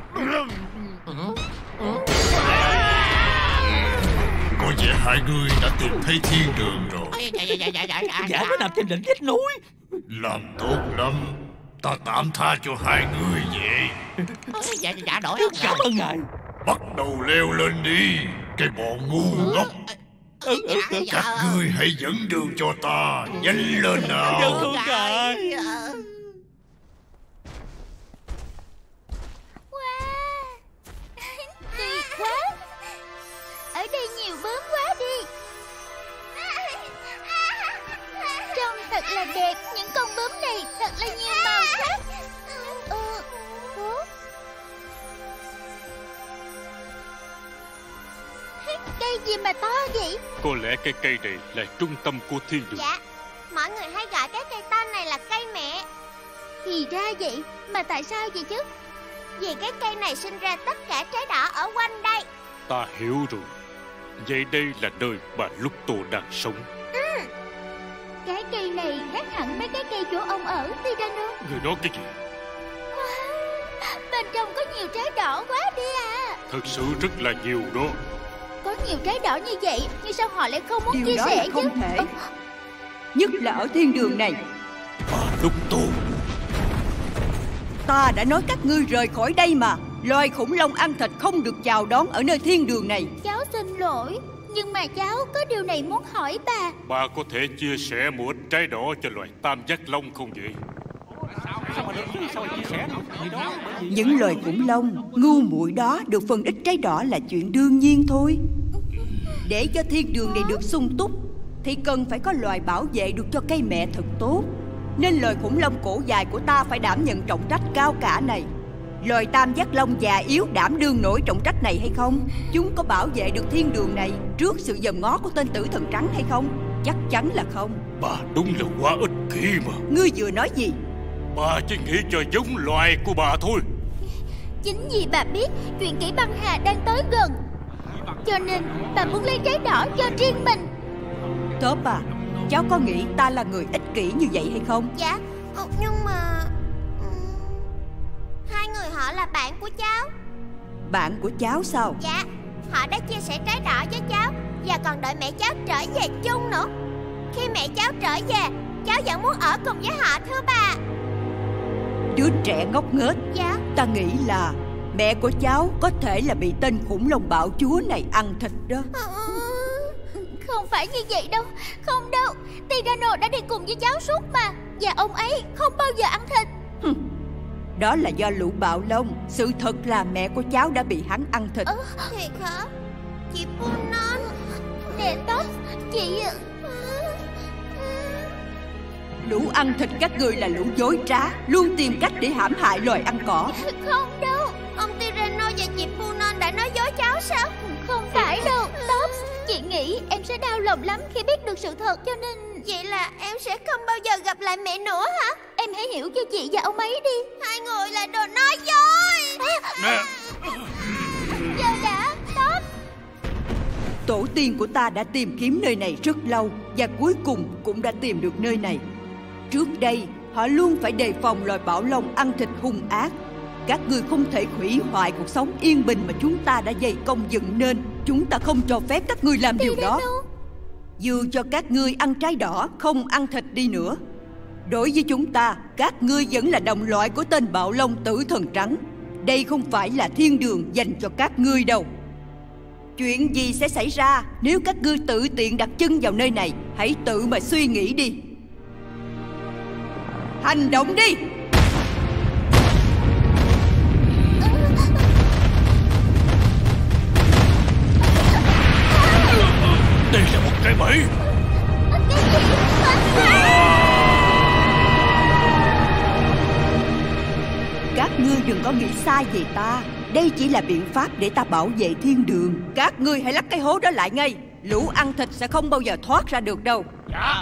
Có vẻ hai người đã tìm thấy thiên đường rồi. Dạ, dạ, dạ, dạ, dạ, dạ. Dạ, nó nằm trên đỉnh vách núi. Làm tốt lắm. Ta tạm tha cho hai người vậy. Dạ, dạ, đổi Cảm ơn ngài. Bắt đầu leo lên đi, cái bọn ngu ngốc. Các ngươi hãy dẫn đường cho ta. Nhanh lên nào. Dạ, thưa ngài. Wow, tuyệt quá. Ở đây nhiều bướm quá đi. Trông thật là đẹp. Những con bướm này thật là nhiều màu sắc. Ừ. Cây gì mà to vậy? Có lẽ cái cây này là trung tâm của thiên đường. Dạ, mọi người hay gọi cái cây to này là cây mẹ. Thì ra vậy. Mà tại sao vậy chứ? Vì cái cây này sinh ra tất cả trái đỏ ở quanh đây. Ta hiểu rồi. Vậy đây là nơi mà Luto đang sống. Ừ. Cái cây này khác hẳn mấy cái cây chỗ ông ở, Tirano. Người nói cái gì? Wow, bên trong có nhiều trái đỏ quá đi à. Thật sự rất là nhiều đó. Có nhiều trái đỏ như vậy, nhưng sao họ lại không muốn Điều chia đó sẻ là không chứ? thể. Nhất là ở thiên đường này. Bà Luto, Ta đã nói các ngươi rời khỏi đây mà. Loài khủng long ăn thịt không được chào đón ở nơi thiên đường này. Cháu xin lỗi, nhưng mà cháu có điều này muốn hỏi bà. bà có thể chia sẻ một ít trái đỏ cho loài tam giác long không vậy? Những loài khủng long ngu muội đó được phần ít trái đỏ là chuyện đương nhiên thôi. Để cho thiên đường này được sung túc thì cần phải có loài bảo vệ được cho cây mẹ thật tốt. Nên loài khủng long cổ dài của ta phải đảm nhận trọng trách cao cả này. Loài tam giác long già yếu đảm đương nổi trọng trách này hay không? Chúng có bảo vệ được thiên đường này trước sự dòm ngó của tên tử thần trắng hay không? Chắc chắn là không. Bà đúng là quá ích kỷ mà. Ngươi vừa nói gì? Bà chỉ nghĩ cho giống loài của bà thôi. Chính vì bà biết chuyện kỷ băng hà đang tới gần, cho nên bà muốn lấy trái đỏ cho riêng mình. Tốp à, cháu có nghĩ ta là người ích kỷ như vậy hay không? Dạ, nhưng mà hai người họ là bạn của cháu. Bạn của cháu sao? Dạ, họ đã chia sẻ trái đỏ với cháu và còn đợi mẹ cháu trở về chung nữa. Khi mẹ cháu trở về, cháu vẫn muốn ở cùng với họ thưa bà. Đứa trẻ ngốc nghếch. Dạ. Ta nghĩ là mẹ của cháu có thể là bị tên khủng long bạo chúa này ăn thịt đó. Không phải như vậy đâu. Không đâu, Tyranno đã đi cùng với cháu suốt mà, và ông ấy không bao giờ ăn thịt. Đó là do lũ bạo long. Sự thật là mẹ của cháu đã bị hắn ăn thịt. Ờ, thiệt hả? Chị Punon. Nè Tóc, chị... Lũ ăn thịt các người là lũ dối trá, luôn tìm cách để hãm hại loài ăn cỏ. Không đâu, ông Tyranno và chị Punon đã nói dối cháu sao? Không phải đâu, Tóc. Chị nghĩ em sẽ đau lòng lắm khi biết được sự thật, cho nên... Vậy là em sẽ không bao giờ gặp lại mẹ nữa hả? Em hãy hiểu cho chị và ông ấy đi. Hai người là đồ nói dối. Nè. Chờ đã, Tóc. Tổ tiên của ta đã tìm kiếm nơi này rất lâu, và cuối cùng cũng đã tìm được nơi này. Trước đây, họ luôn phải đề phòng loài bạo long ăn thịt hung ác. Các ngươi không thể hủy hoại cuộc sống yên bình mà chúng ta đã dày công dựng nên. Chúng ta không cho phép các ngươi làm điều đó. Dù cho các ngươi ăn trái đỏ, không ăn thịt đi nữa, đối với chúng ta, các ngươi vẫn là đồng loại của tên bạo long tử thần trắng. Đây không phải là thiên đường dành cho các ngươi đâu. Chuyện gì sẽ xảy ra nếu các ngươi tự tiện đặt chân vào nơi này? Hãy tự mà suy nghĩ đi. Hành động đi! Đây là một cái bẫy. Các ngươi đừng có nghĩ sai về ta. Đây chỉ là biện pháp để ta bảo vệ thiên đường. Các ngươi hãy lắc cái hố đó lại ngay. Lũ ăn thịt sẽ không bao giờ thoát ra được đâu. Dạ.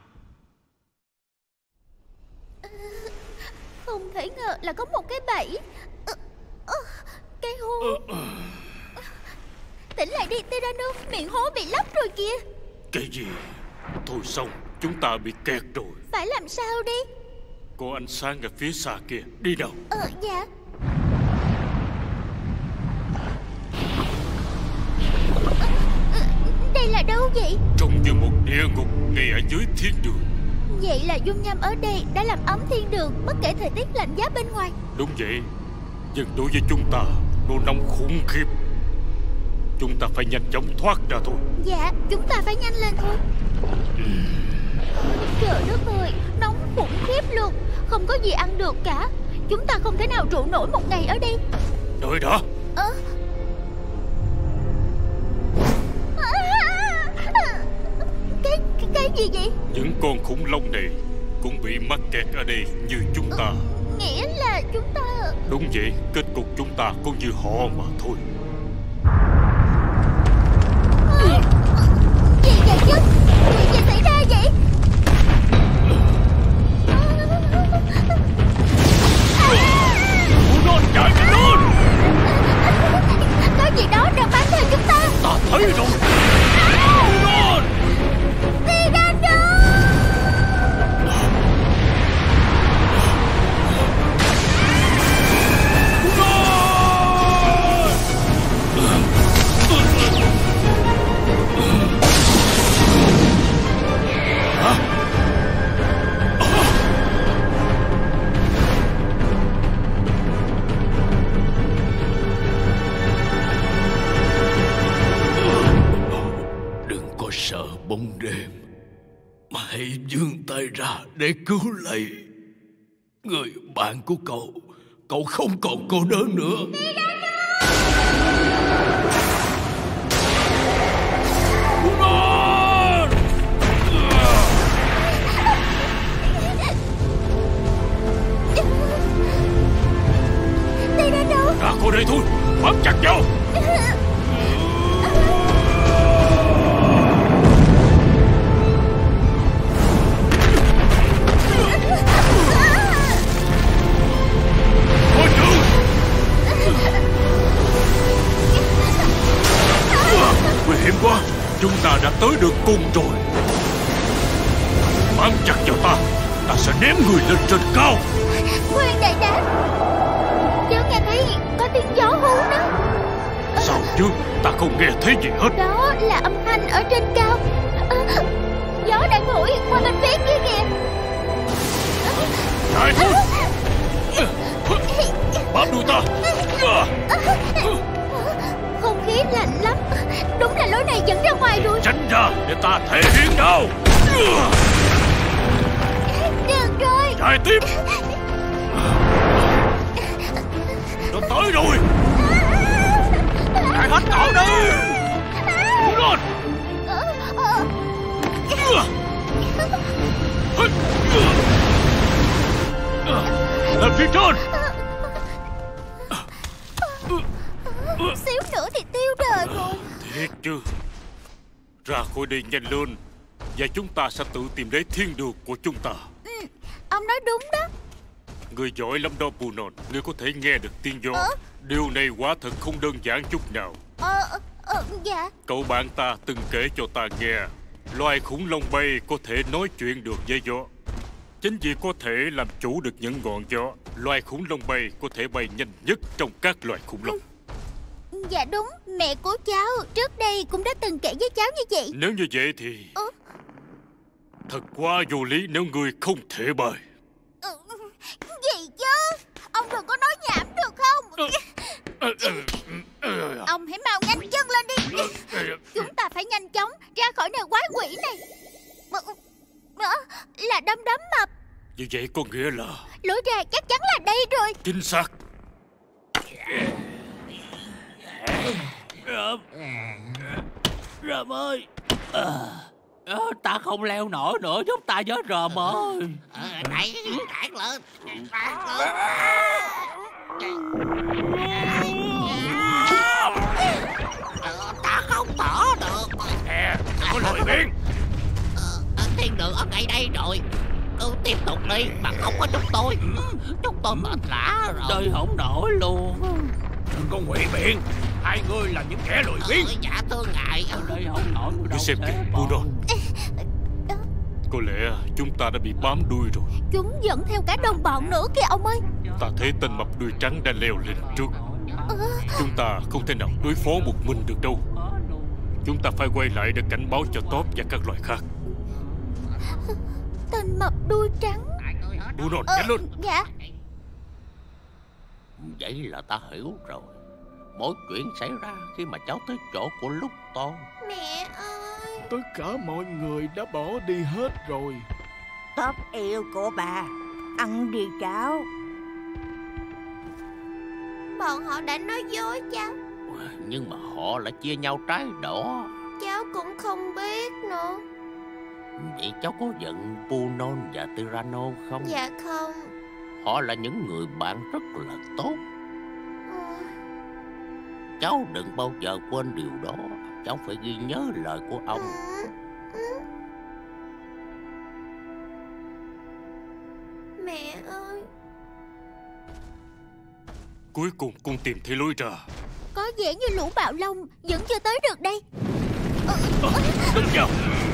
Không thể ngờ là có một cái bẫy. Cái hố. Tỉnh lại đi Tyranno, miệng hố bị lấp rồi kìa. Cái gì? Thôi xong, chúng ta bị kẹt rồi. Phải làm sao đi? Có ánh sáng ở phía xa kia. Đi đâu? Ờ dạ. Đây là đâu vậy? Trông như một địa ngục ngay ở dưới thiên đường. Vậy là dung nham ở đây đã làm ấm thiên đường, bất kể thời tiết lạnh giá bên ngoài. Đúng vậy. Nhưng đối với chúng ta, nó nóng khủng khiếp. Chúng ta phải nhanh chóng thoát ra thôi. Dạ, chúng ta phải nhanh lên thôi. Trời đất ơi, nóng khủng khiếp luôn. Không có gì ăn được cả. Chúng ta không thể nào trụ nổi một ngày ở đây. Đợi đã. Ờ. Cái, cái, cái gì vậy? Những con khủng long này cũng bị mắc kẹt ở đây như chúng ta. Nghĩa là chúng ta... Đúng vậy, kết cục chúng ta cũng như họ mà thôi. À, gì vậy chứ? Chuyện gì xảy ra vậy? Punon, chạy nhanh lên! Có gì đó đang bám theo chúng ta. Ta thấy rồi. Punon! Tyranno! Sợ bóng đêm mà hãy vươn tay ra để cứu lấy người bạn của cậu. Cậu không còn cô đơn nữa. Tyranno! Ra khỏi đây thôi, bám chặt vào. chúng ta đã tới được cùng rồi. Bám chặt vào ta, ta sẽ ném người lên trên cao. Khoan đại đá, cháu nghe thấy có tiếng gió hú đó. Sao chứ, ta không nghe thấy gì hết. Đó là âm thanh ở trên cao. À, gió đang thổi qua bên phía kia kìa. Chạy thôi. Bám đuôi ta. Không khí lạnh lắm. Đúng là lối này dẫn ra ngoài rồi. Tránh ra để ta thể hiện nào. Được rồi. Chạy tiếp. Nó tới rồi. Chạy hết cỏ đi. Muốn lên. Lên phía trên. Xíu nữa thì tiêu đời rồi. Thiệt chứ. Ra khỏi đây nhanh lên, và chúng ta sẽ tự tìm lấy thiên đường của chúng ta. Ừ, ông nói đúng đó. Người giỏi lắm đó Bunon. Người có thể nghe được tiếng gió. ờ? Điều này quả thật không đơn giản chút nào. Ờ, ờ, dạ. Cậu bạn ta từng kể cho ta nghe, loài khủng long bay có thể nói chuyện được với gió. Chính vì có thể làm chủ được những ngọn gió, loài khủng long bay có thể bay nhanh nhất trong các loài khủng long. Dạ đúng, mẹ của cháu trước đây cũng đã từng kể với cháu như vậy. Nếu như vậy thì ừ. thật quá vô lý nếu người không thể bay. Ừ, gì chứ? Ông đừng có nói nhảm được không? Ông hãy mau nhanh chân lên đi. Chúng ta phải nhanh chóng ra khỏi nơi quái quỷ này. Là đom đóm mập. Như vậy có nghĩa là lối ra chắc chắn là đây rồi. Chính xác. Rơm Rơm ơi, à, à, ta không leo nổi nữa, giúp ta với Rơm ơi. Đẩy cản lên, cản lên. Ta không thở được. Nè, có lội biến. Thiên đường ở ngay đây rồi. Cứ tiếp tục đi, mà không có chúng tôi. Chúng tôi mệt lả rồi. Đi không nổi luôn. Đừng có ngụy biện. Hai người là những kẻ lười biếng. Ờ, dạ thưa ngài. Đi không nổi đâu. Cứ xem kìa, Bunon. Có lẽ chúng ta đã bị bám đuôi rồi. Chúng dẫn theo cả đồng bọn nữa kìa ông ơi. Ta thấy tên mập đuôi trắng đã leo lên trước. Chúng ta không thể nào đối phó một mình được đâu. Chúng ta phải quay lại để cảnh báo cho Top và các loài khác. Tên mập đuôi trắng. Bunon, nhanh lên. Dạ. Vậy là ta hiểu rồi. Mỗi chuyện xảy ra khi mà cháu tới chỗ của Lúc To. Mẹ ơi. Tất cả mọi người đã bỏ đi hết rồi. Top yêu của bà, ăn đi cháu. Bọn họ đã nói dối cháu. Nhưng mà họ lại chia nhau trái đỏ. Cháu cũng không biết nữa. Vậy cháu có giận Bunon và Tyranno không? Dạ không. Họ là những người bạn rất là tốt. Ừ. Cháu đừng bao giờ quên điều đó. Cháu phải ghi nhớ lời của ông. Ừ. Ừ. Mẹ ơi. Cuối cùng cũng tìm thấy lối ra. Có vẻ như lũ bạo long vẫn chưa tới được đây. À, đứng vào.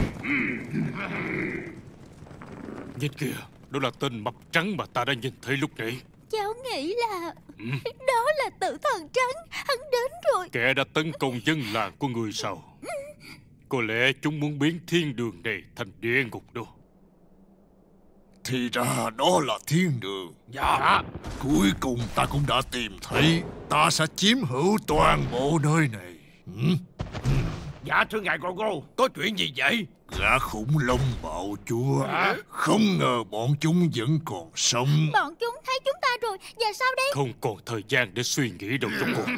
Nhìn kìa, đó là tên mập trắng mà ta đã nhìn thấy lúc nãy. Cháu nghĩ là ừ. đó là tử thần trắng. Hắn đến rồi. Kẻ đã tấn công dân làng của người sao? Ừ. Có lẽ chúng muốn biến thiên đường này thành địa ngục đó. Thì ra đó là thiên đường. Dạ. Cuối cùng ta cũng đã tìm thấy. Ta sẽ chiếm hữu toàn bộ nơi này. Ừ? Ừ. Dạ thưa ngài Gogo, có chuyện gì vậy? Gã khủng long bạo chúa. À? Không ngờ bọn chúng vẫn còn sống. Bọn chúng thấy chúng ta rồi. Và sao đây? Không còn thời gian để suy nghĩ đâu cho con.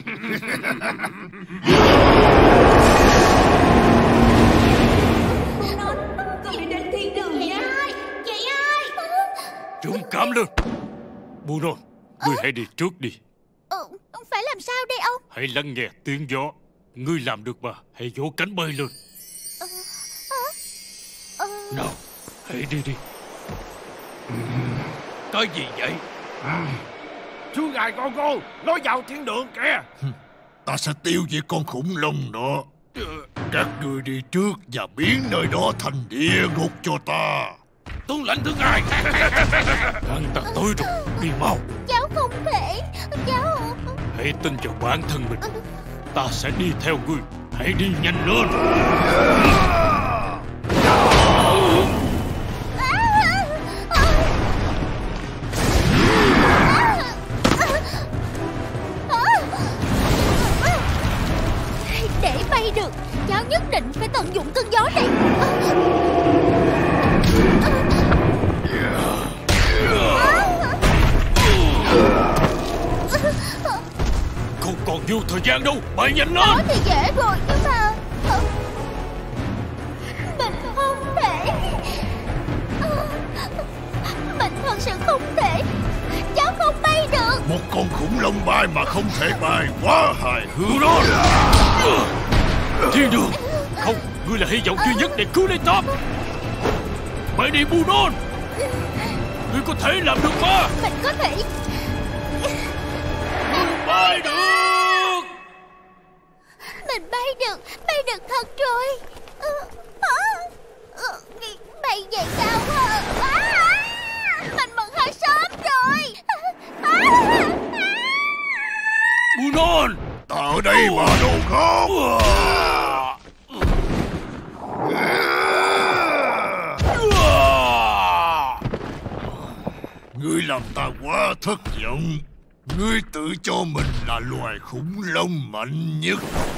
Bunon, con đi đến thiên đường nha. Chị ơi. Chúng cám lên. Bunon, ngươi hãy đi trước đi. Ừ, phải làm sao đây ông? Hãy lắng nghe tiếng gió. Ngươi làm được mà. Hãy vỗ cánh bay lên. Ừ. Ừ. Nào, hãy đi đi. Cái gì vậy? Thưa ngài Gogo, nói vào thiên đường kìa. Ta sẽ tiêu diệt con khủng long đó. Các ngươi đi trước và biến nơi đó thành địa ngục cho ta. Tuân lệnh thưa ngài. Hắn ta tới rồi, đi mau. Cháu không thể. Cháu... Hãy tin vào bản thân mình. Ta sẽ đi theo ngươi. Hãy đi nhanh lên. Để bay được, cháu nhất định phải tận dụng cơn gió này. Không còn nhiều thời gian đâu, bay nhanh lên. Đó thì dễ rồi, nhưng mà mình không thể. Mình thật sự không thể. Cháu không bay được. Một con khủng long bay mà không thể bay, quá hài hước đó. Thiên đường, không, ngươi là hy vọng duy nhất để cứu lấy Top. Bay đi Bunon. Ngươi có thể làm được mà. Mình có thể. Bay được. Mình bay được, bay được thật rồi. Bay về cao hơn. Mình mừng hơi sớm rồi. Bunon, ta ở đây mà đồ khóc. Ngươi làm ta quá thất vọng. Ngươi tự cho mình là loài khủng long mạnh nhất.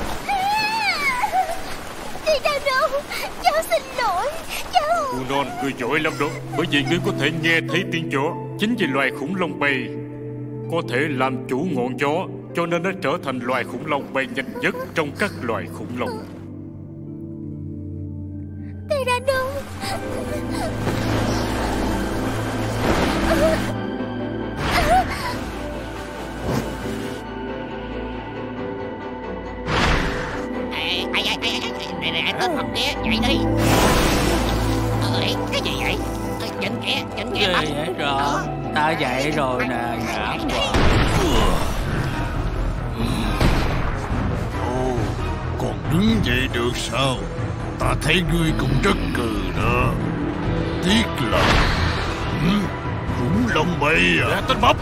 Tyrano, cháu xin lỗi. Cháu... Bunon, ngươi giỏi lắm đó. Bởi vì ngươi có thể nghe thấy tiếng gió. Chính vì loài khủng long bay có thể làm chủ ngọn gió, cho nên nó trở thành loài khủng long bay nhanh nhất trong các loài khủng long. Tyrano. Ai ai ai ai nè nè tên thật kia dậy đi. Ơi cái gì vậy? Nhìn kìa nhìn kìa. Ghê vậy rồi. Ta dậy rồi nè, ngã quá. Ồ, còn đứng dậy được sao? Ta thấy ngươi cũng rất cừ đó. Tiếc là ừ, khủng long bay à? Tên mập.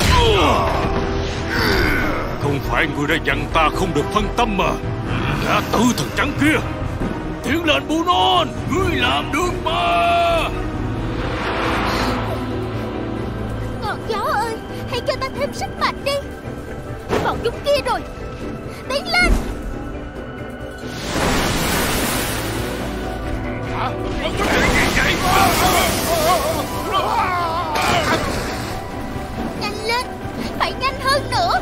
Không phải ngươi đã dặn ta không được phân tâm mà. Gã tử thần trắng kia. Tiến lên Bunon, ngươi làm được mà. Ngọn gió ơi, hãy cho ta thêm sức mạnh đi. Bọn chúng kia rồi. Tiến lên. Nhanh lên, phải nhanh hơn nữa.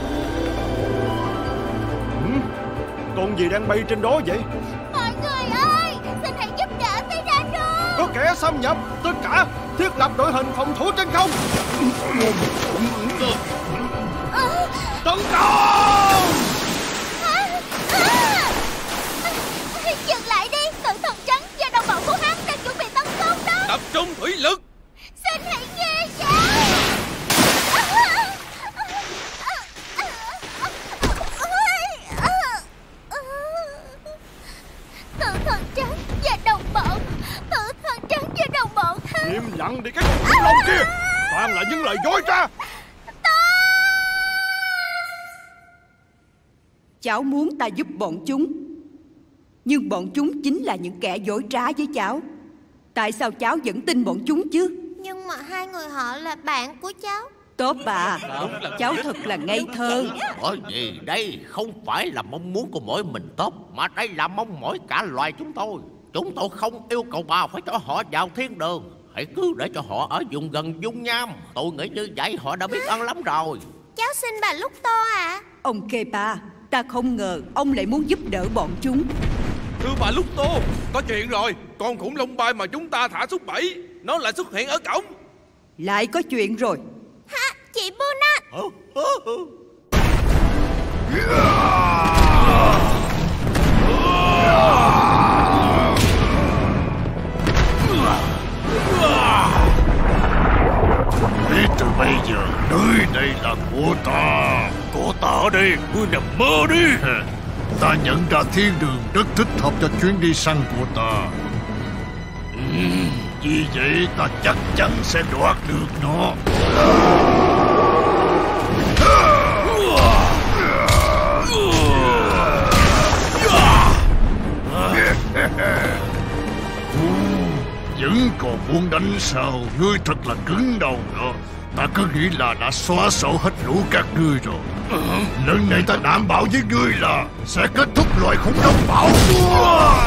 Con gì đang bay trên đó vậy? Mọi người ơi, xin hãy giúp đỡ Tyrano. Có kẻ xâm nhập. Tất cả thiết lập đội hình phòng thủ trên không. Tấn công! Dừng lại đi, tử thần trắng và đồng bọn của hắn đang chuẩn bị tấn công đó. Tập trung thủy lực. Xin hãy nghe cháu. Tử thần trắng và đồng bọn. Tử thần trắng và đồng bọn hắn. Im lặng đi cái con khủng long kia. Toàn là những lời dối trá. Cháu muốn ta giúp bọn chúng, nhưng bọn chúng chính là những kẻ dối trá với cháu. Tại sao cháu vẫn tin bọn chúng chứ? Nhưng mà hai người họ là bạn của cháu. Top à, cháu thật là ngây thơ. Bởi vì đây không phải là mong muốn của mỗi mình Top, mà đây là mong mỏi cả loài chúng tôi. Chúng tôi không yêu cầu bà phải cho họ vào thiên đường. Hãy cứ để cho họ ở vùng gần dung nham. Tôi nghĩ như vậy họ đã biết ơn lắm rồi. Cháu xin bà lúc to à? Ông Kepa, ta không ngờ ông lại muốn giúp đỡ bọn chúng. Thưa bà Lúc Tô, có chuyện rồi. Con khủng long bay mà chúng ta thả xuống bẫy, nó lại xuất hiện ở cổng. Lại có chuyện rồi. Ha, chị Bunon. Thế từ bây giờ nơi đây là của ta. Của ta ở đây, ngươi nằm mơ đi. ta nhận ra thiên đường rất thích hợp cho chuyến đi săn của ta. Ừ, vì vậy ta chắc chắn sẽ đoạt được nó. Vẫn còn muốn đánh sao? Ngươi thật là cứng đầu đó. Ta cứ nghĩ là đã xóa sổ hết lũ các ngươi rồi. Lần này ta đảm bảo với ngươi là sẽ kết thúc loài khủng long bạo chúa.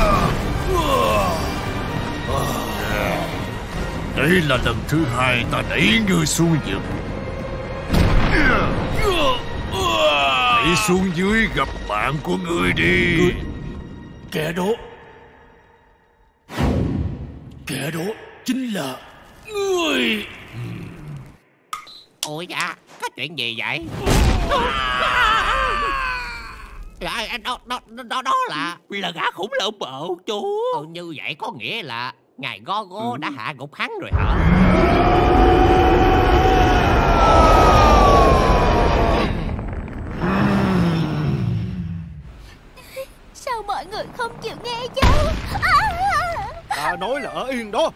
Đây là lần thứ hai ta đẩy ngươi xuống vực. Hãy xuống dưới gặp bạn của ngươi đi. Ngươi... Kẻ đó Kẻ đó chính là ngươi. Ôi dạ, có chuyện gì vậy? Dạ, đó, đó, đó, đó là... Là gã khủng long bạo chúa. Ừ, như vậy có nghĩa là ngài Gogo ừ. đã hạ gục hắn rồi hả? Sao mọi người không chịu nghe cháu? Ta nói là ở yên đó.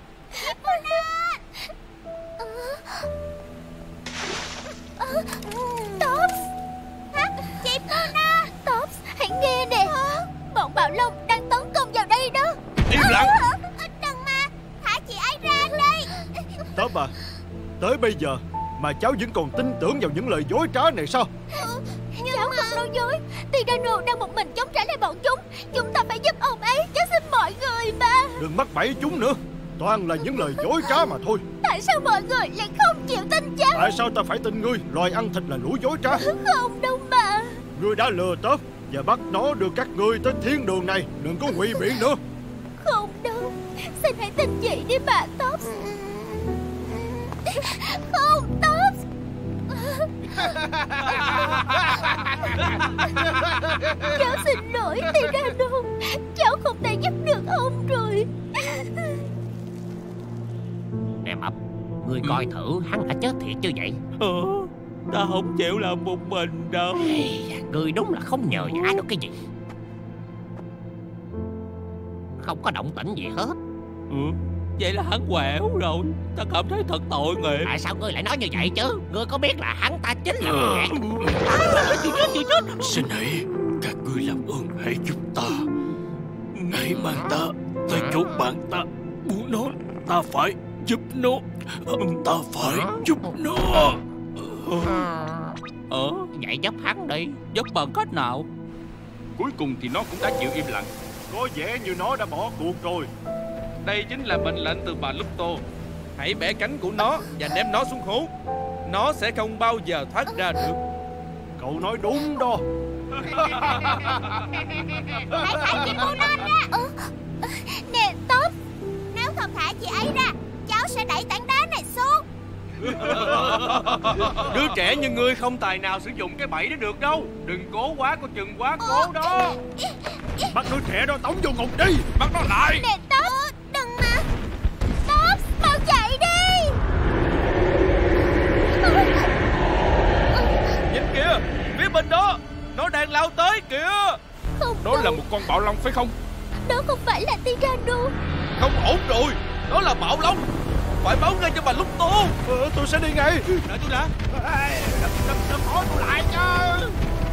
Tops, chị Pona. Tops, hãy nghe nè. Bọn bạo long đang tấn công vào đây đó. Im lặng. Đừng mà, thả chị ấy ra đây. Top à, tới bây giờ mà cháu vẫn còn tin tưởng vào những lời dối trá này sao? Ừ, cháu không nói dối. Tyranno đang một mình chống trả lại bọn chúng. Chúng ta phải giúp ông ấy. Cháu xin mọi người mà. Đừng mắc bẫy chúng nữa. Toàn là những lời dối trá mà thôi. Tại sao mọi người lại không chịu tin cháu? Tại sao ta phải tin ngươi? Loài ăn thịt là lũ dối trá. Không đâu mà. Ngươi đã lừa Top và bắt nó đưa các ngươi tới thiên đường này. Đừng có ngụy biện nữa. Không đâu. Xin hãy tin chị đi bà Tops. Không, Tops. Cháu xin lỗi Tyranno. Cháu không thể giúp được ông rồi. Nè Mập, ngươi coi thử hắn đã chết thiệt chứ vậy? Ờ, ta không chịu làm một mình đâu. Ngươi đúng là không nhờ vả được cái gì. Không có động tĩnh gì hết. Ừ, vậy là hắn quẹo rồi. Ta cảm thấy thật tội nghiệp. Tại sao ngươi lại nói như vậy chứ? Ngươi có biết là hắn ta chính là kẻ... Chưa chết, chưa chết. Xin hãy, các ngươi làm ơn hãy giúp ta. Hãy mang ta tới chỗ bạn ta muốn nó. Ta phải giúp nó. Ta phải giúp nó. Ờ, vậy giúp hắn đi. Giúp bằng cách nào? Cuối cùng thì nó cũng đã chịu im lặng. Có vẻ như nó đã bỏ cuộc rồi. Đây chính là mệnh lệnh từ bà Lupto. Hãy bẻ cánh của nó và ném nó xuống hố. Nó sẽ không bao giờ thoát ra được. Cậu nói đúng đó. Hãy thả chị Pona ra. Ừ. Nè Tops, nếu không thả chị ấy ra, cháu sẽ đẩy tảng đá này xuống. Đứa trẻ như ngươi không tài nào sử dụng cái bẫy đó được đâu. Đừng cố quá, có chừng quá cố đó. Bắt đứa trẻ đó tống vô ngục đi. Bắt nó lại. Nè Tops, đừng mà. Tops, mau chạy đi. Nhìn kìa, phía bên đó, nó đang lao tới kìa. Không Đó đâu. là một con bạo long phải không? Đó không phải là Tyranno. Không ổn rồi, đó là bạo long. Phải báo ngay cho bà Lupto. Ờ, tôi sẽ đi ngay. Đợi tôi đã. Đừng, đừng, đừng hỏi tôi lại chứ.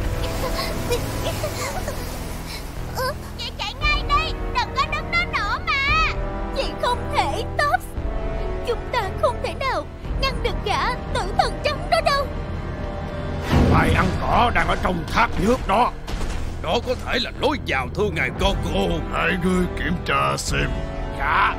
Ừ, chị chạy ngay đi. Đừng có đứng đó nữa mà. Chị không thể, Tops. Chúng ta không thể nào ngăn được gã tử thần trắng đó đâu. Loài ăn cỏ đang ở trong thác nước đó. Đó có thể là lối vào thưa ngài Gogo. Hãy ngươi kiểm tra xem. Dạ.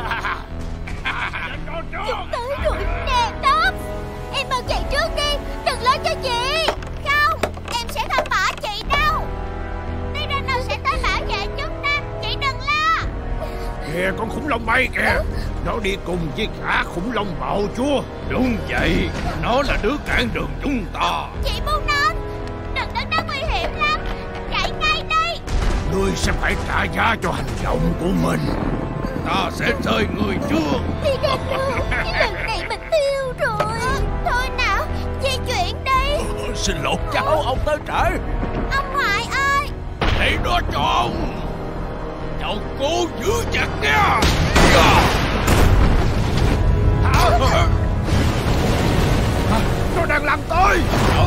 Chúng tới rồi nè Tops. Em mau chạy trước đi. Đừng lo cho chị. Không, em sẽ không bỏ chị đâu. Tyranno sẽ tới bảo vệ chúng ta. Chị đừng lo. Kìa con khủng long bay kìa. Nó đi cùng với cả khủng long bạo chúa. Đúng vậy, nó là đứa cản đường chúng ta. Chị buông nó. Đừng đứng đó nguy hiểm lắm. Chạy ngay đi. Ngươi sẽ phải trả giá cho hành động của mình. Ta sẽ rơi người trước. Tyranno, lần này mình tiêu rồi. Thôi nào, di chuyển đi. Xin lỗi cháu, ông tới trễ. Ông ngoại ơi. Đi nó tròn. Cháu cố giữ chặt nha. Nó đang làm tôi.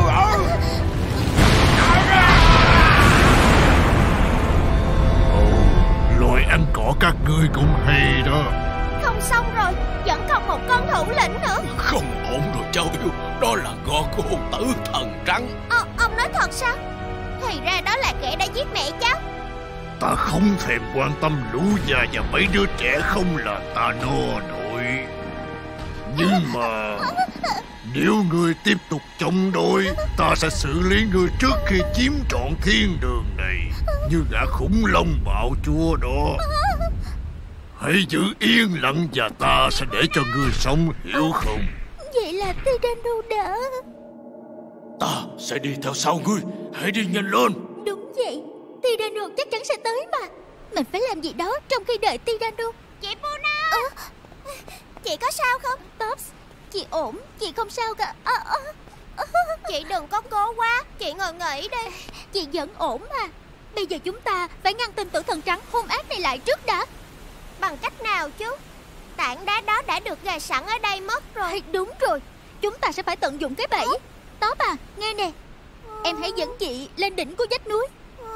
Loài ăn cỏ các ngươi cũng hay đó. Không xong rồi, vẫn còn một con thủ lĩnh nữa. Không ổn rồi cháu yêu. Đó là con của hồn tử thần trắng. Ờ, ông nói thật sao? Thì ra đó là kẻ đã giết mẹ cháu. Ta không thèm quan tâm lũ già và mấy đứa trẻ không là ta no nổi. Nhưng mà nếu ngươi tiếp tục chống đối, ta sẽ xử lý ngươi trước khi chiếm trọn thiên đường này, như gã khủng long bạo chúa đó. Hãy giữ yên lặng và ta sẽ để cho ngươi sống, hiểu không? Vậy là Tyranno đã... Ta sẽ đi theo sau ngươi. Hãy đi nhanh lên. Đúng vậy, Tyranno chắc chắn sẽ tới mà. Mình phải làm gì đó trong khi đợi Tyranno. Chị Puna! Ờ, chị có sao không? Tops, chị ổn, chị không sao cả. À, à, à. Chị đừng có cố quá, chị ngồi nghỉ đi. Chị vẫn ổn mà. Bây giờ chúng ta phải ngăn tên tử thần trắng hung ác này lại trước đã. Bằng cách nào chứ? Tảng đá đó đã được gài sẵn ở đây mất rồi. Đúng rồi, chúng ta sẽ phải tận dụng cái bẫy. Top à, nghe nè, em hãy dẫn chị lên đỉnh của vách núi.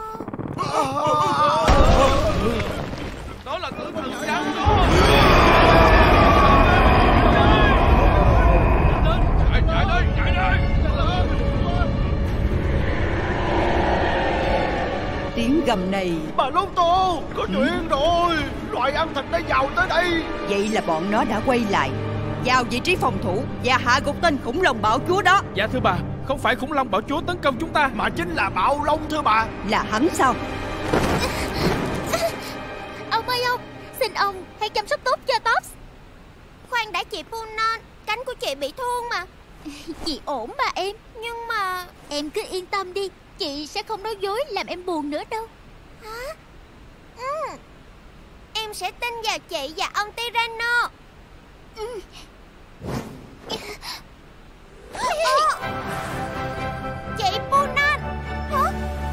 Đó là tử thần trắng đó. Chạy, chạy đây, chạy đây. Tiếng gầm này. Bà Lốt Tô, có chuyện rồi. Loài ăn thịt đã vào tới đây. Vậy là bọn nó đã quay lại, vào vị trí phòng thủ và hạ gục tên khủng long bạo chúa đó. Dạ thưa bà, không phải khủng long bạo chúa tấn công chúng ta, mà chính là bạo long thưa bà. Là hắn sao? Ông ơi ông, xin ông hãy chăm sóc tốt cho Tops. Khoan đã chị Punon, cánh của chị bị thương mà. Chị ổn mà em. Nhưng mà em cứ yên tâm đi, chị sẽ không nói dối làm em buồn nữa đâu. Hả? Ừ. Em sẽ tin vào chị và ông Tyranno. Ừ. Ờ. Chị Punon. Hả?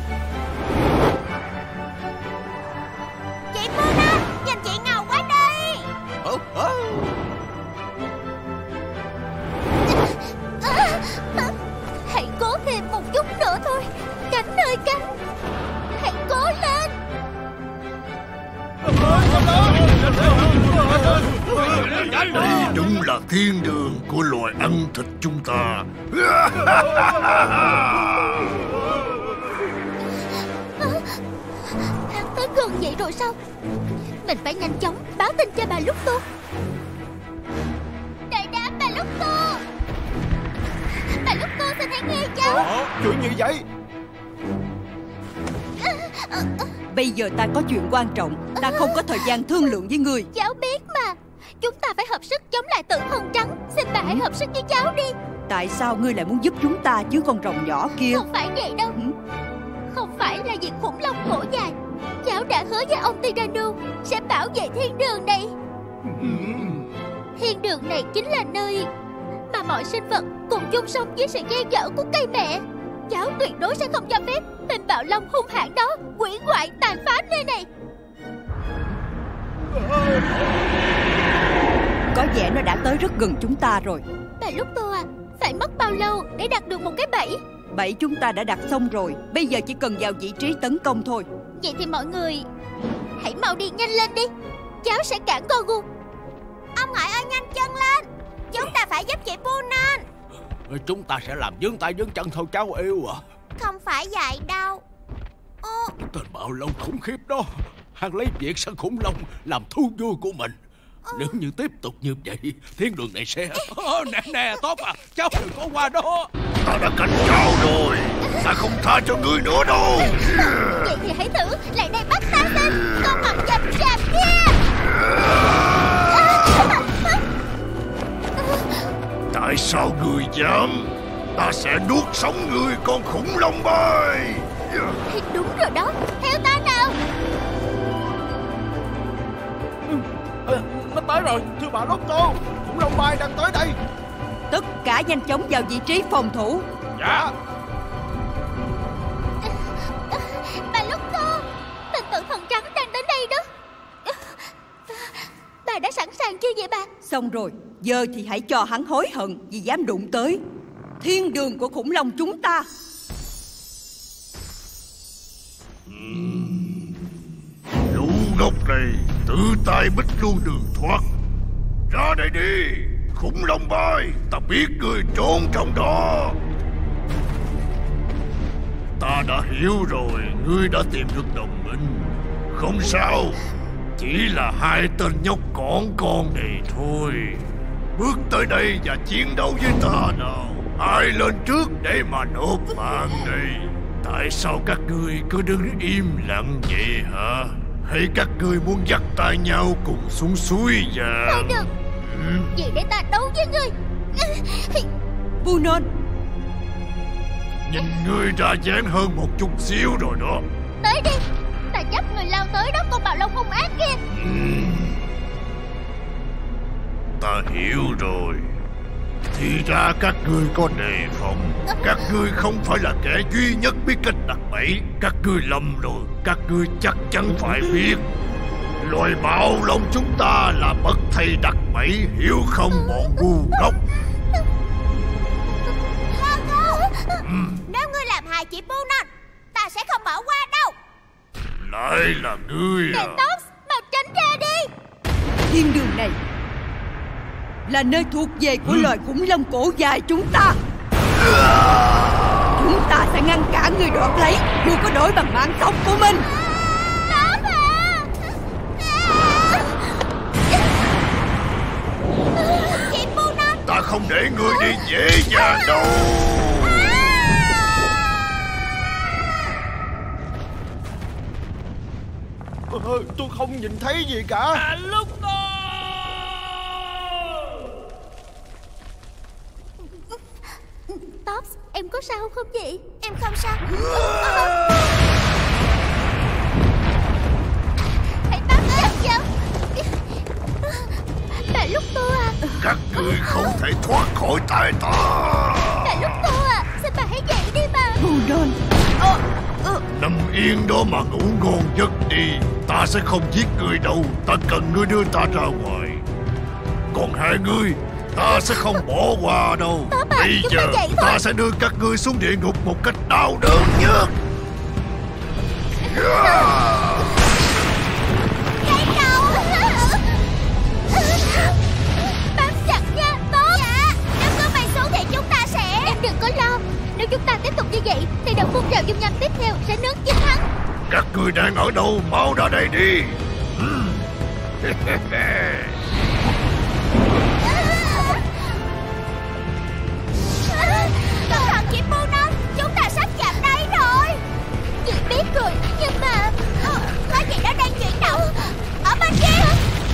Chị Punon, nhìn chị ngầu quá đi. Ờ, ờ. Hãy cố thêm một chút nữa thôi. Cánh ơi cánh, hãy cố lên. Đây đúng là thiên đường của loài ăn thịt chúng ta. Hắn tới gần vậy rồi sao? Mình phải nhanh chóng báo tin cho bà Lúc Tô. Đợi đã bà Lúc Tô. Bà Lúc Tô xin hãy nghe cháu. Ờ, chuyện gì vậy? Bây giờ ta có chuyện quan trọng, ta không có thời gian thương lượng với người. Cháu biết mà, chúng ta phải hợp sức chống lại tử thần trắng. Xin bà hãy hợp sức với cháu đi. Tại sao ngươi lại muốn giúp chúng ta chứ con rồng nhỏ kia? Không phải vậy đâu. ừ? Không phải là vì khủng long cổ dài. Cháu đã hứa với ông Tyranno sẽ bảo vệ thiên đường này. ừ. Thiên đường này chính là nơi mà mọi sinh vật cùng chung sống với sự che chở của cây mẹ. Cháu tuyệt đối sẽ không cho phép tên bạo long hung hãn đó quỷ hoại tàn phá nơi này. Có vẻ nó đã tới rất gần chúng ta rồi. Bà Lúc Tô à, phải mất bao lâu để đặt được một cái bẫy? Bẫy chúng ta đã đặt xong rồi, bây giờ chỉ cần vào vị trí tấn công thôi. Vậy thì mọi người hãy mau đi, nhanh lên đi. Cháu sẽ cản Gogu. Ông ngoại ơi, nhanh chân lên. Chúng ta phải giúp chị Punon. Chúng ta sẽ làm vướng tay vướng chân thôi cháu yêu à. Không phải vậy đâu. Ô... Tên bạo long khủng khiếp đó, hắn lấy việc săn khủng long làm thú vui của mình. Ờ... Nếu như tiếp tục như vậy, thiên đường này sẽ... Ờ, nè nè Top à, cháu đừng có qua đó. Ta đã cảnh cáo rồi, ta không tha cho ngươi nữa đâu. Vậy thì hãy thử lại đây bắt ta xem con mặt dầm dạp kia. Tại sao ngươi dám? Ta sẽ nuốt sống ngươi, con khủng long bay. Đúng rồi đó, theo ta nào. Ừ, nó tới rồi, thưa bà Lốt Tô. Khủng long bay đang tới đây. Tất cả nhanh chóng vào vị trí phòng thủ. Dạ. Bà Lúc Tô, Xong rồi, giờ thì hãy cho hắn hối hận vì dám đụng tới thiên đường của khủng long chúng ta. Lũ ngốc này tự tay bích luôn đường thoát. Ra đây đi, khủng long boy, ta biết người trốn trong đó. Ta đã hiểu rồi, ngươi đã tìm được đồng minh. Không sao, chỉ là hai tên nhóc cỏn con này thôi. Bước tới đây và chiến đấu với ta nào. Ai lên trước để mà nộp mạng đây? Tại sao các ngươi cứ đứng im lặng vậy hả? Hay các ngươi muốn dắt tay nhau cùng xuống suối vàng? Không được. ừ? Vậy để ta đấu với ngươi. Bunon, nhìn ngươi ra dáng hơn một chút xíu rồi đó. Tới đi, ta dắt người lao tới đó con bào long hung ác kia. uhm. Ta hiểu rồi. Thì ra các ngươi có đề phòng. Các ngươi không phải là kẻ duy nhất biết cách đặt bẫy. Các ngươi lầm rồi. Các ngươi chắc chắn phải biết loài bạo long chúng ta là bậc thầy đặt bẫy, hiểu không bọn ngu ngốc? uhm. Nếu ngươi làm hại chị Bunon, ta sẽ không bỏ qua đâu. Lại là ngươi à? Tops, mau tránh ra đi. thiên đường này là nơi thuộc về của loài khủng long cổ dài chúng ta. Chúng ta sẽ ngăn cản người đoạt lấy, dù có đổi bằng mạng sống của mình. Chị Bunon, ta không để ngươi đi dễ dàng đâu. Ờ, tôi không nhìn thấy gì cả. À, lúc đó Tops, em có sao không vậy? Em không sao. Hãy bám chặt vào. Là lúc tôi à. Các ngươi không thể thoát khỏi tay ta. Là lúc tôi à. Xin bà hãy dậy đi bà. Bunon, ờ, ờ. Nằm yên đó mà ngủ ngon giấc đi. Ta sẽ không giết người đâu. Ta cần ngươi đưa ta ra ngoài. Còn hai ngươi, ta sẽ không bỏ qua đâu. Bà, bây giờ ta sẽ đưa các ngươi xuống địa ngục một cách đau đớn nhất. Cái đầu. Bám chặt nha, tốt. Dạ, nếu cứ bay xuống thì chúng ta sẽ... Em đừng có lo. Nếu chúng ta tiếp tục như vậy thì đợt phun trào dung nham tiếp theo sẽ nướng chết hắn. Các ngươi đang ở đâu? Mau ra đây đi. Cẩn thận chị Bunon, chúng ta sắp chạm đây rồi. Chị biết rồi, nhưng mà ờ, có gì đó đang chuyển động ở bên kia.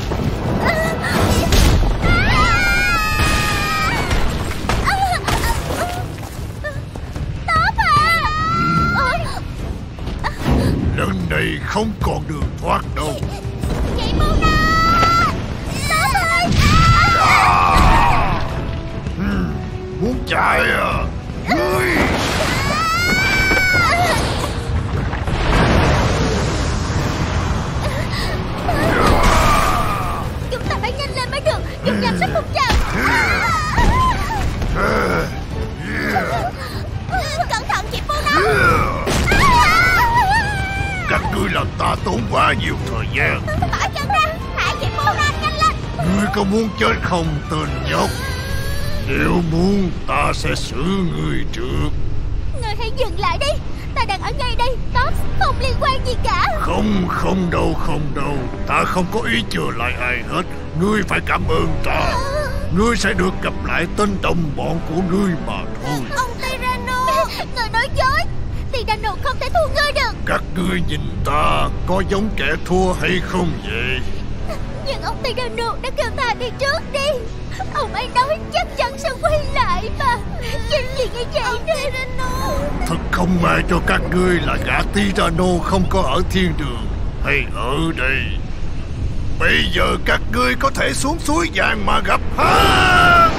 Tốt à. Lần này không còn đường thoát đâu. Chị Bunon, Tốt ơi. À! Hmm, muốn chạy à? Ngươi! Chúng ta phải nhanh lên mới được. Dung nham sắp phun trào. Cẩn thận chị Bunon. Các ngươi làm ta tốn quá nhiều thời gian. Bỏ chân ra, thả chị Bunon nhanh lên. Ngươi có muốn chết không tên nhóc? Nếu muốn, ta sẽ xử ngươi trước. Ngươi hãy dừng lại đi. Ta đang ở ngay đây. Tops không liên quan gì cả. Không, không đâu, không đâu. Ta không có ý chừa lại ai hết. Ngươi phải cảm ơn ta. Ngươi sẽ được gặp lại tên đồng bọn của ngươi mà thôi. Ông Tyranno. Ngươi nói dối. Tyranno không thể thua ngươi được. Các ngươi nhìn ta có giống kẻ thua hay không vậy? Nhưng ông Tyranno đã kêu ta đi trước đi. Ông ấy nói chắc chắn sẽ quay lại mà. Chuyện gì như vậy Tyranno? Thật không may cho các ngươi là gã Tyranno không có ở thiên đường hay ở đây. Bây giờ các ngươi có thể xuống suối vàng mà gặp hắn.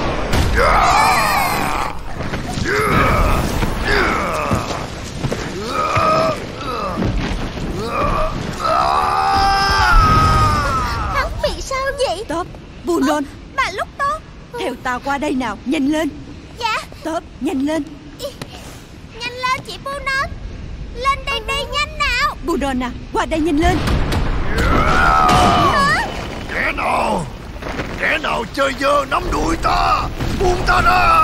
Hắn bị sao vậy? Top, Bunon, Bà Theo ta qua đây nào, nhanh lên. Dạ. Top, nhanh lên. Nhanh lên chị Punon. Lên đây đi, nhanh nào. Punon à, qua đây nhanh lên. Kẻ nào Kẻ nào chơi dơ nắm đuôi ta, buông ta ra.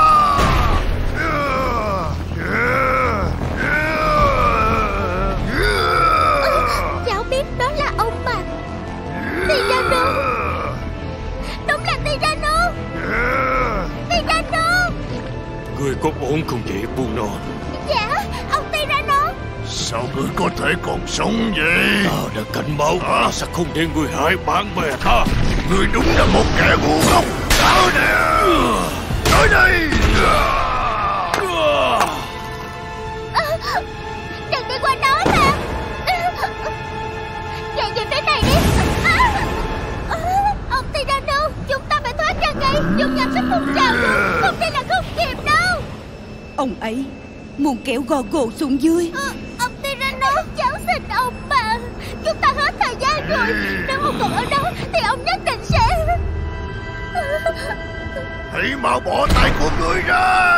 Cháu biết đó là ông mà. Tyranno. Đúng là Tyranno. Tyranno. Ngươi có ổn không vậy Punon? Dạ, ông Tyranno. Sao ngươi có thể còn sống vậy? Ta đã cảnh báo ta sẽ không để ngươi hại bạn bè ta. Ngươi đúng là một kẻ ngu ngốc. Tới nè, tới đây. Đừng đi qua đó mà. Chạy về phía này đi. Ông Tyranno, chúng ta phải thoát ra ngay. Dùng nhằm sắp phun trào rồi. Không đây là không kịp đâu. Ông ấy muốn kéo Gorgo xuống dưới. à, Ông Tyranno, cháu xin ông mà. Chúng ta hết thời gian rồi. Nếu ông còn ở đó thì ông nhất định sẽ. Hãy mau bỏ tay của ngươi ra.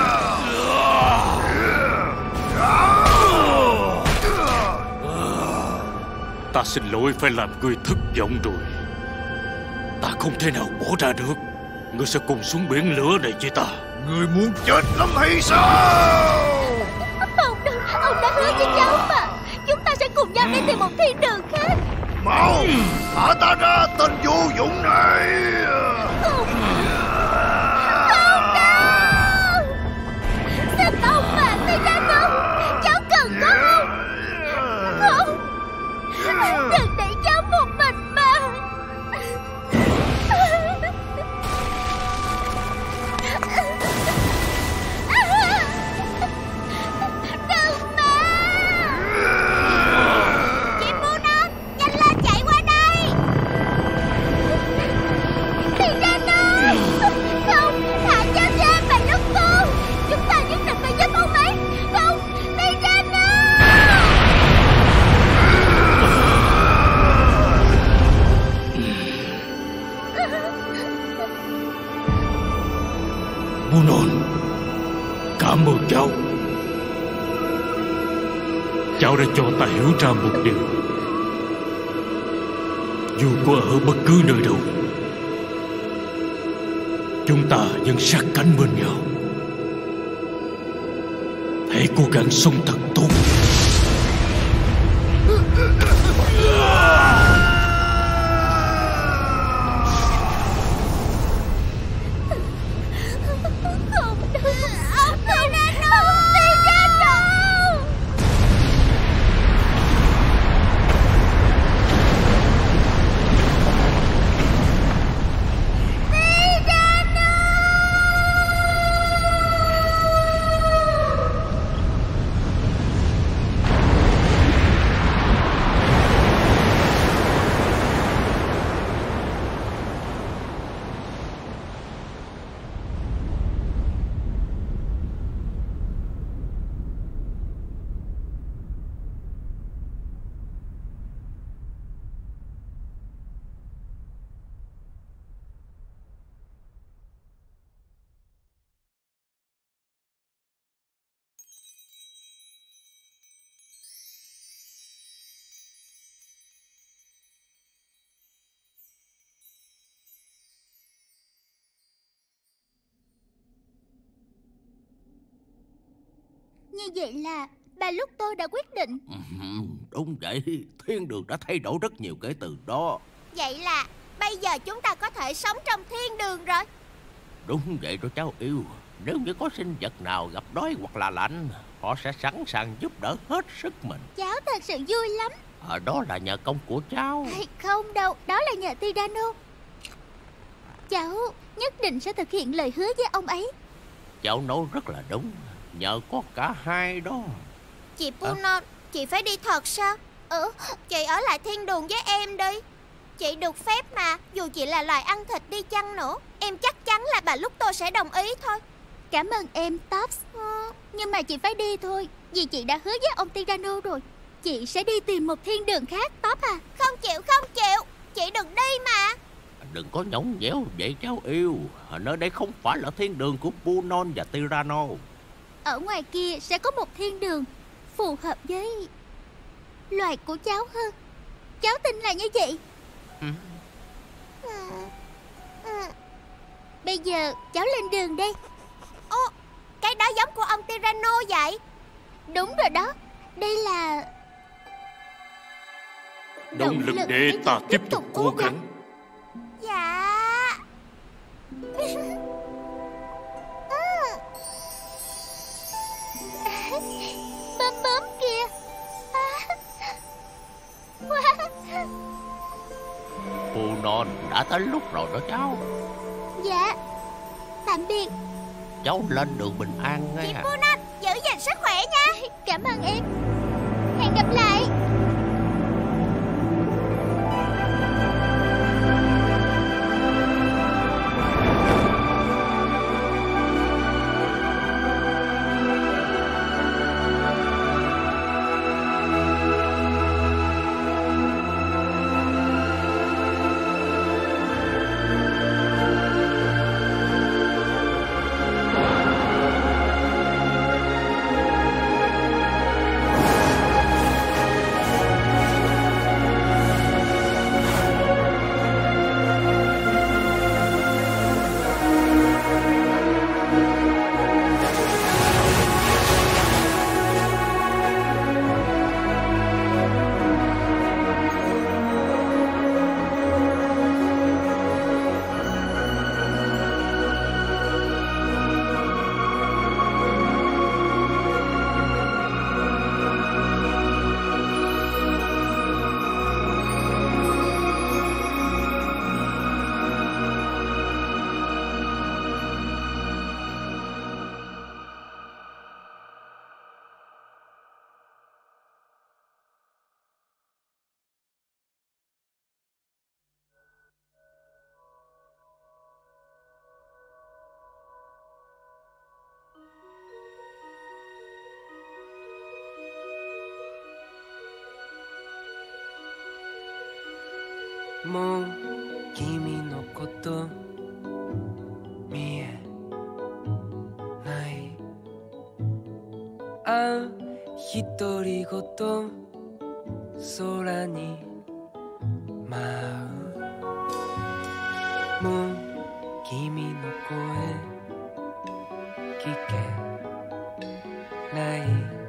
Ta xin lỗi phải làm ngươi thất vọng rồi. Ta không thể nào bỏ ra được. Ngươi sẽ cùng xuống biển lửa này với ta. Ngươi muốn chết lắm hay sao? Không được, ông đã hứa với cháu mà. Chúng ta sẽ cùng nhau đi tìm một thiên đường khác. Mau, thả ta ra tên vô dụng này. Không. Không đâu. Xin ông mà, Tyranno. Cháu cần có ông. Không. Đừng để cháu một mình mà. Đừng mà. Chị Punon, nhanh lên chạy qua đây. Tyranno. Không, thả cháu ra bà lúc cô. Chúng ta nhất định phải giúp ông ấy. Không, Tyranno. Punon, cảm ơn cháu. Cháu đã cho ta hiểu ra một điều. Dù có ở bất cứ nơi đâu, chúng ta vẫn sát cánh bên nhau. Hãy cố gắng sống thật tốt. Không được. Ông Tyranno. Tyranno. Như vậy là bà lúc tôi đã quyết định. Đúng vậy, thiên đường đã thay đổi rất nhiều kể từ đó. Vậy là bây giờ chúng ta có thể sống trong thiên đường rồi. Đúng vậy đó cháu yêu. Nếu như có sinh vật nào gặp đói hoặc là lạnh, họ sẽ sẵn sàng giúp đỡ hết sức mình. Cháu thật sự vui lắm. À, đó là nhờ công của cháu. Hay không đâu, đó là nhờ Tyranno. Cháu nhất định sẽ thực hiện lời hứa với ông ấy. Cháu nói rất là đúng. Nhờ có cả hai đó. Chị Punon, à? Chị phải đi thật sao? Ừ, chị ở lại thiên đường với em đi. Chị được phép mà. Dù chị là loài ăn thịt đi chăng nữa, em chắc chắn là bà lúc tôi sẽ đồng ý thôi. Cảm ơn em, Tops. ừ, Nhưng mà chị phải đi thôi. Vì chị đã hứa với ông Tyranno rồi. Chị sẽ đi tìm một thiên đường khác, Tops à. Không chịu, không chịu. Chị đừng đi mà. Đừng có nhõng nhẽo vậy cháu yêu. Nơi đây không phải là thiên đường của Bunon và Tyranno. Ở ngoài kia sẽ có một thiên đường phù hợp với loài của cháu hơn. Cháu tin là như vậy. ừ. à, à. Bây giờ cháu lên đường đây. Ô, cái đó giống của ông Tyranno vậy. Đúng rồi đó. Đây là động lực để ta tiếp tục cố gắng. Dạ. Bướm bướm kìa. Bunon đã tới lúc rồi đó cháu. Dạ. Tạm biệt. Cháu lên đường bình an nghe. Chị Bunon, giữ gìn sức khỏe nha. Cảm ơn em. Hẹn gặp lại. Mo kimi no koto mie nai. A hitori goto sora ni mau. Mo kimi no koe kike nai.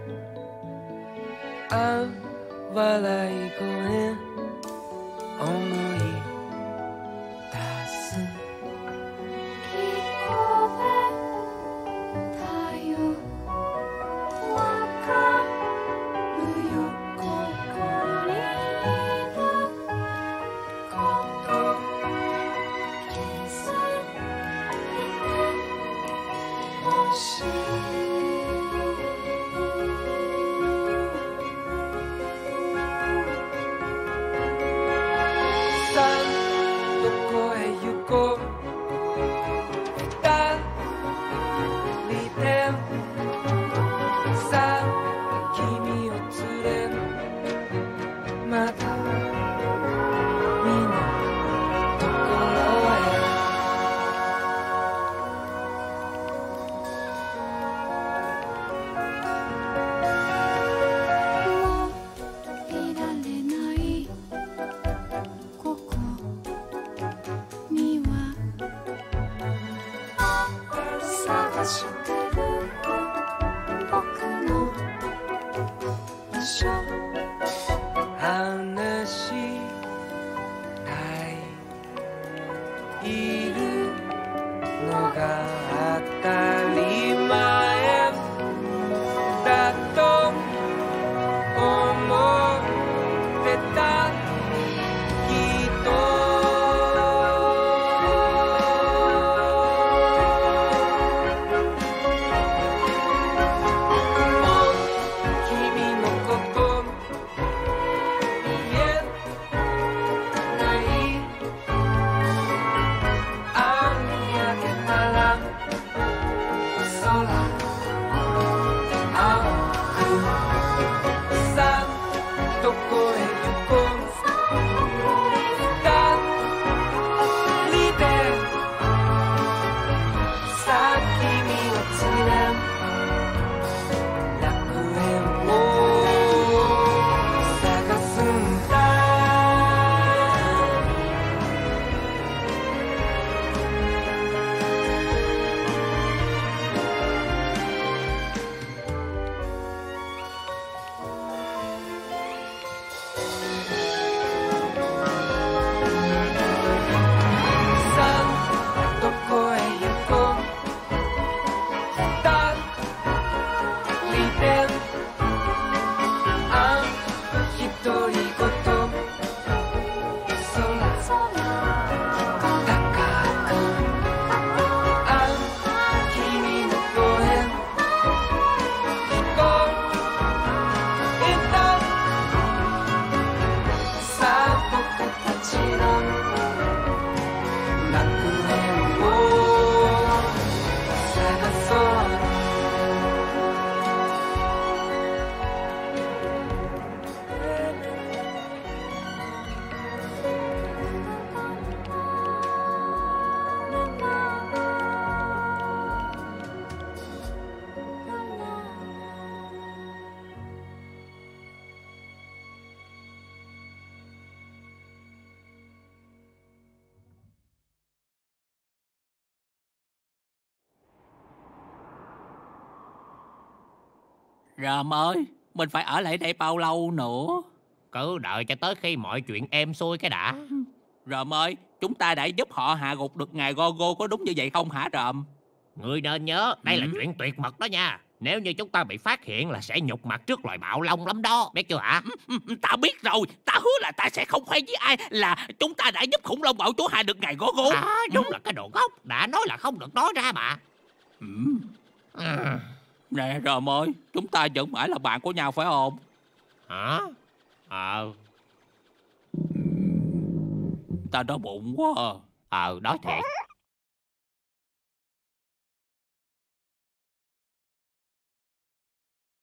A warai koe 思い出す聞こえたよわかるよここにいること気づいてほしい Ròm ơi, mình phải ở lại đây bao lâu nữa? Cứ đợi cho tới khi mọi chuyện êm xuôi cái đã. Ròm ơi, chúng ta đã giúp họ hạ gục được ngài Gogo, có đúng như vậy không hả Ròm? Ngươi nên nhớ, đây là Ừ. chuyện tuyệt mật đó nha. Nếu như chúng ta bị phát hiện là sẽ nhục mặt trước loài bạo long lắm đó. Biết chưa hả? Ta biết rồi, ta hứa là ta sẽ không khoe với ai là chúng ta đã giúp khủng long bạo chúa hạ được ngài Gogo. À, đúng là cái đồ ngốc. Đã nói là không được nói ra mà. Ừ. À. Nè Ròm ơi, chúng ta vẫn mãi là bạn của nhau phải không? Hả? Ờ. Ta đói bụng quá à. Ờ, đói thiệt.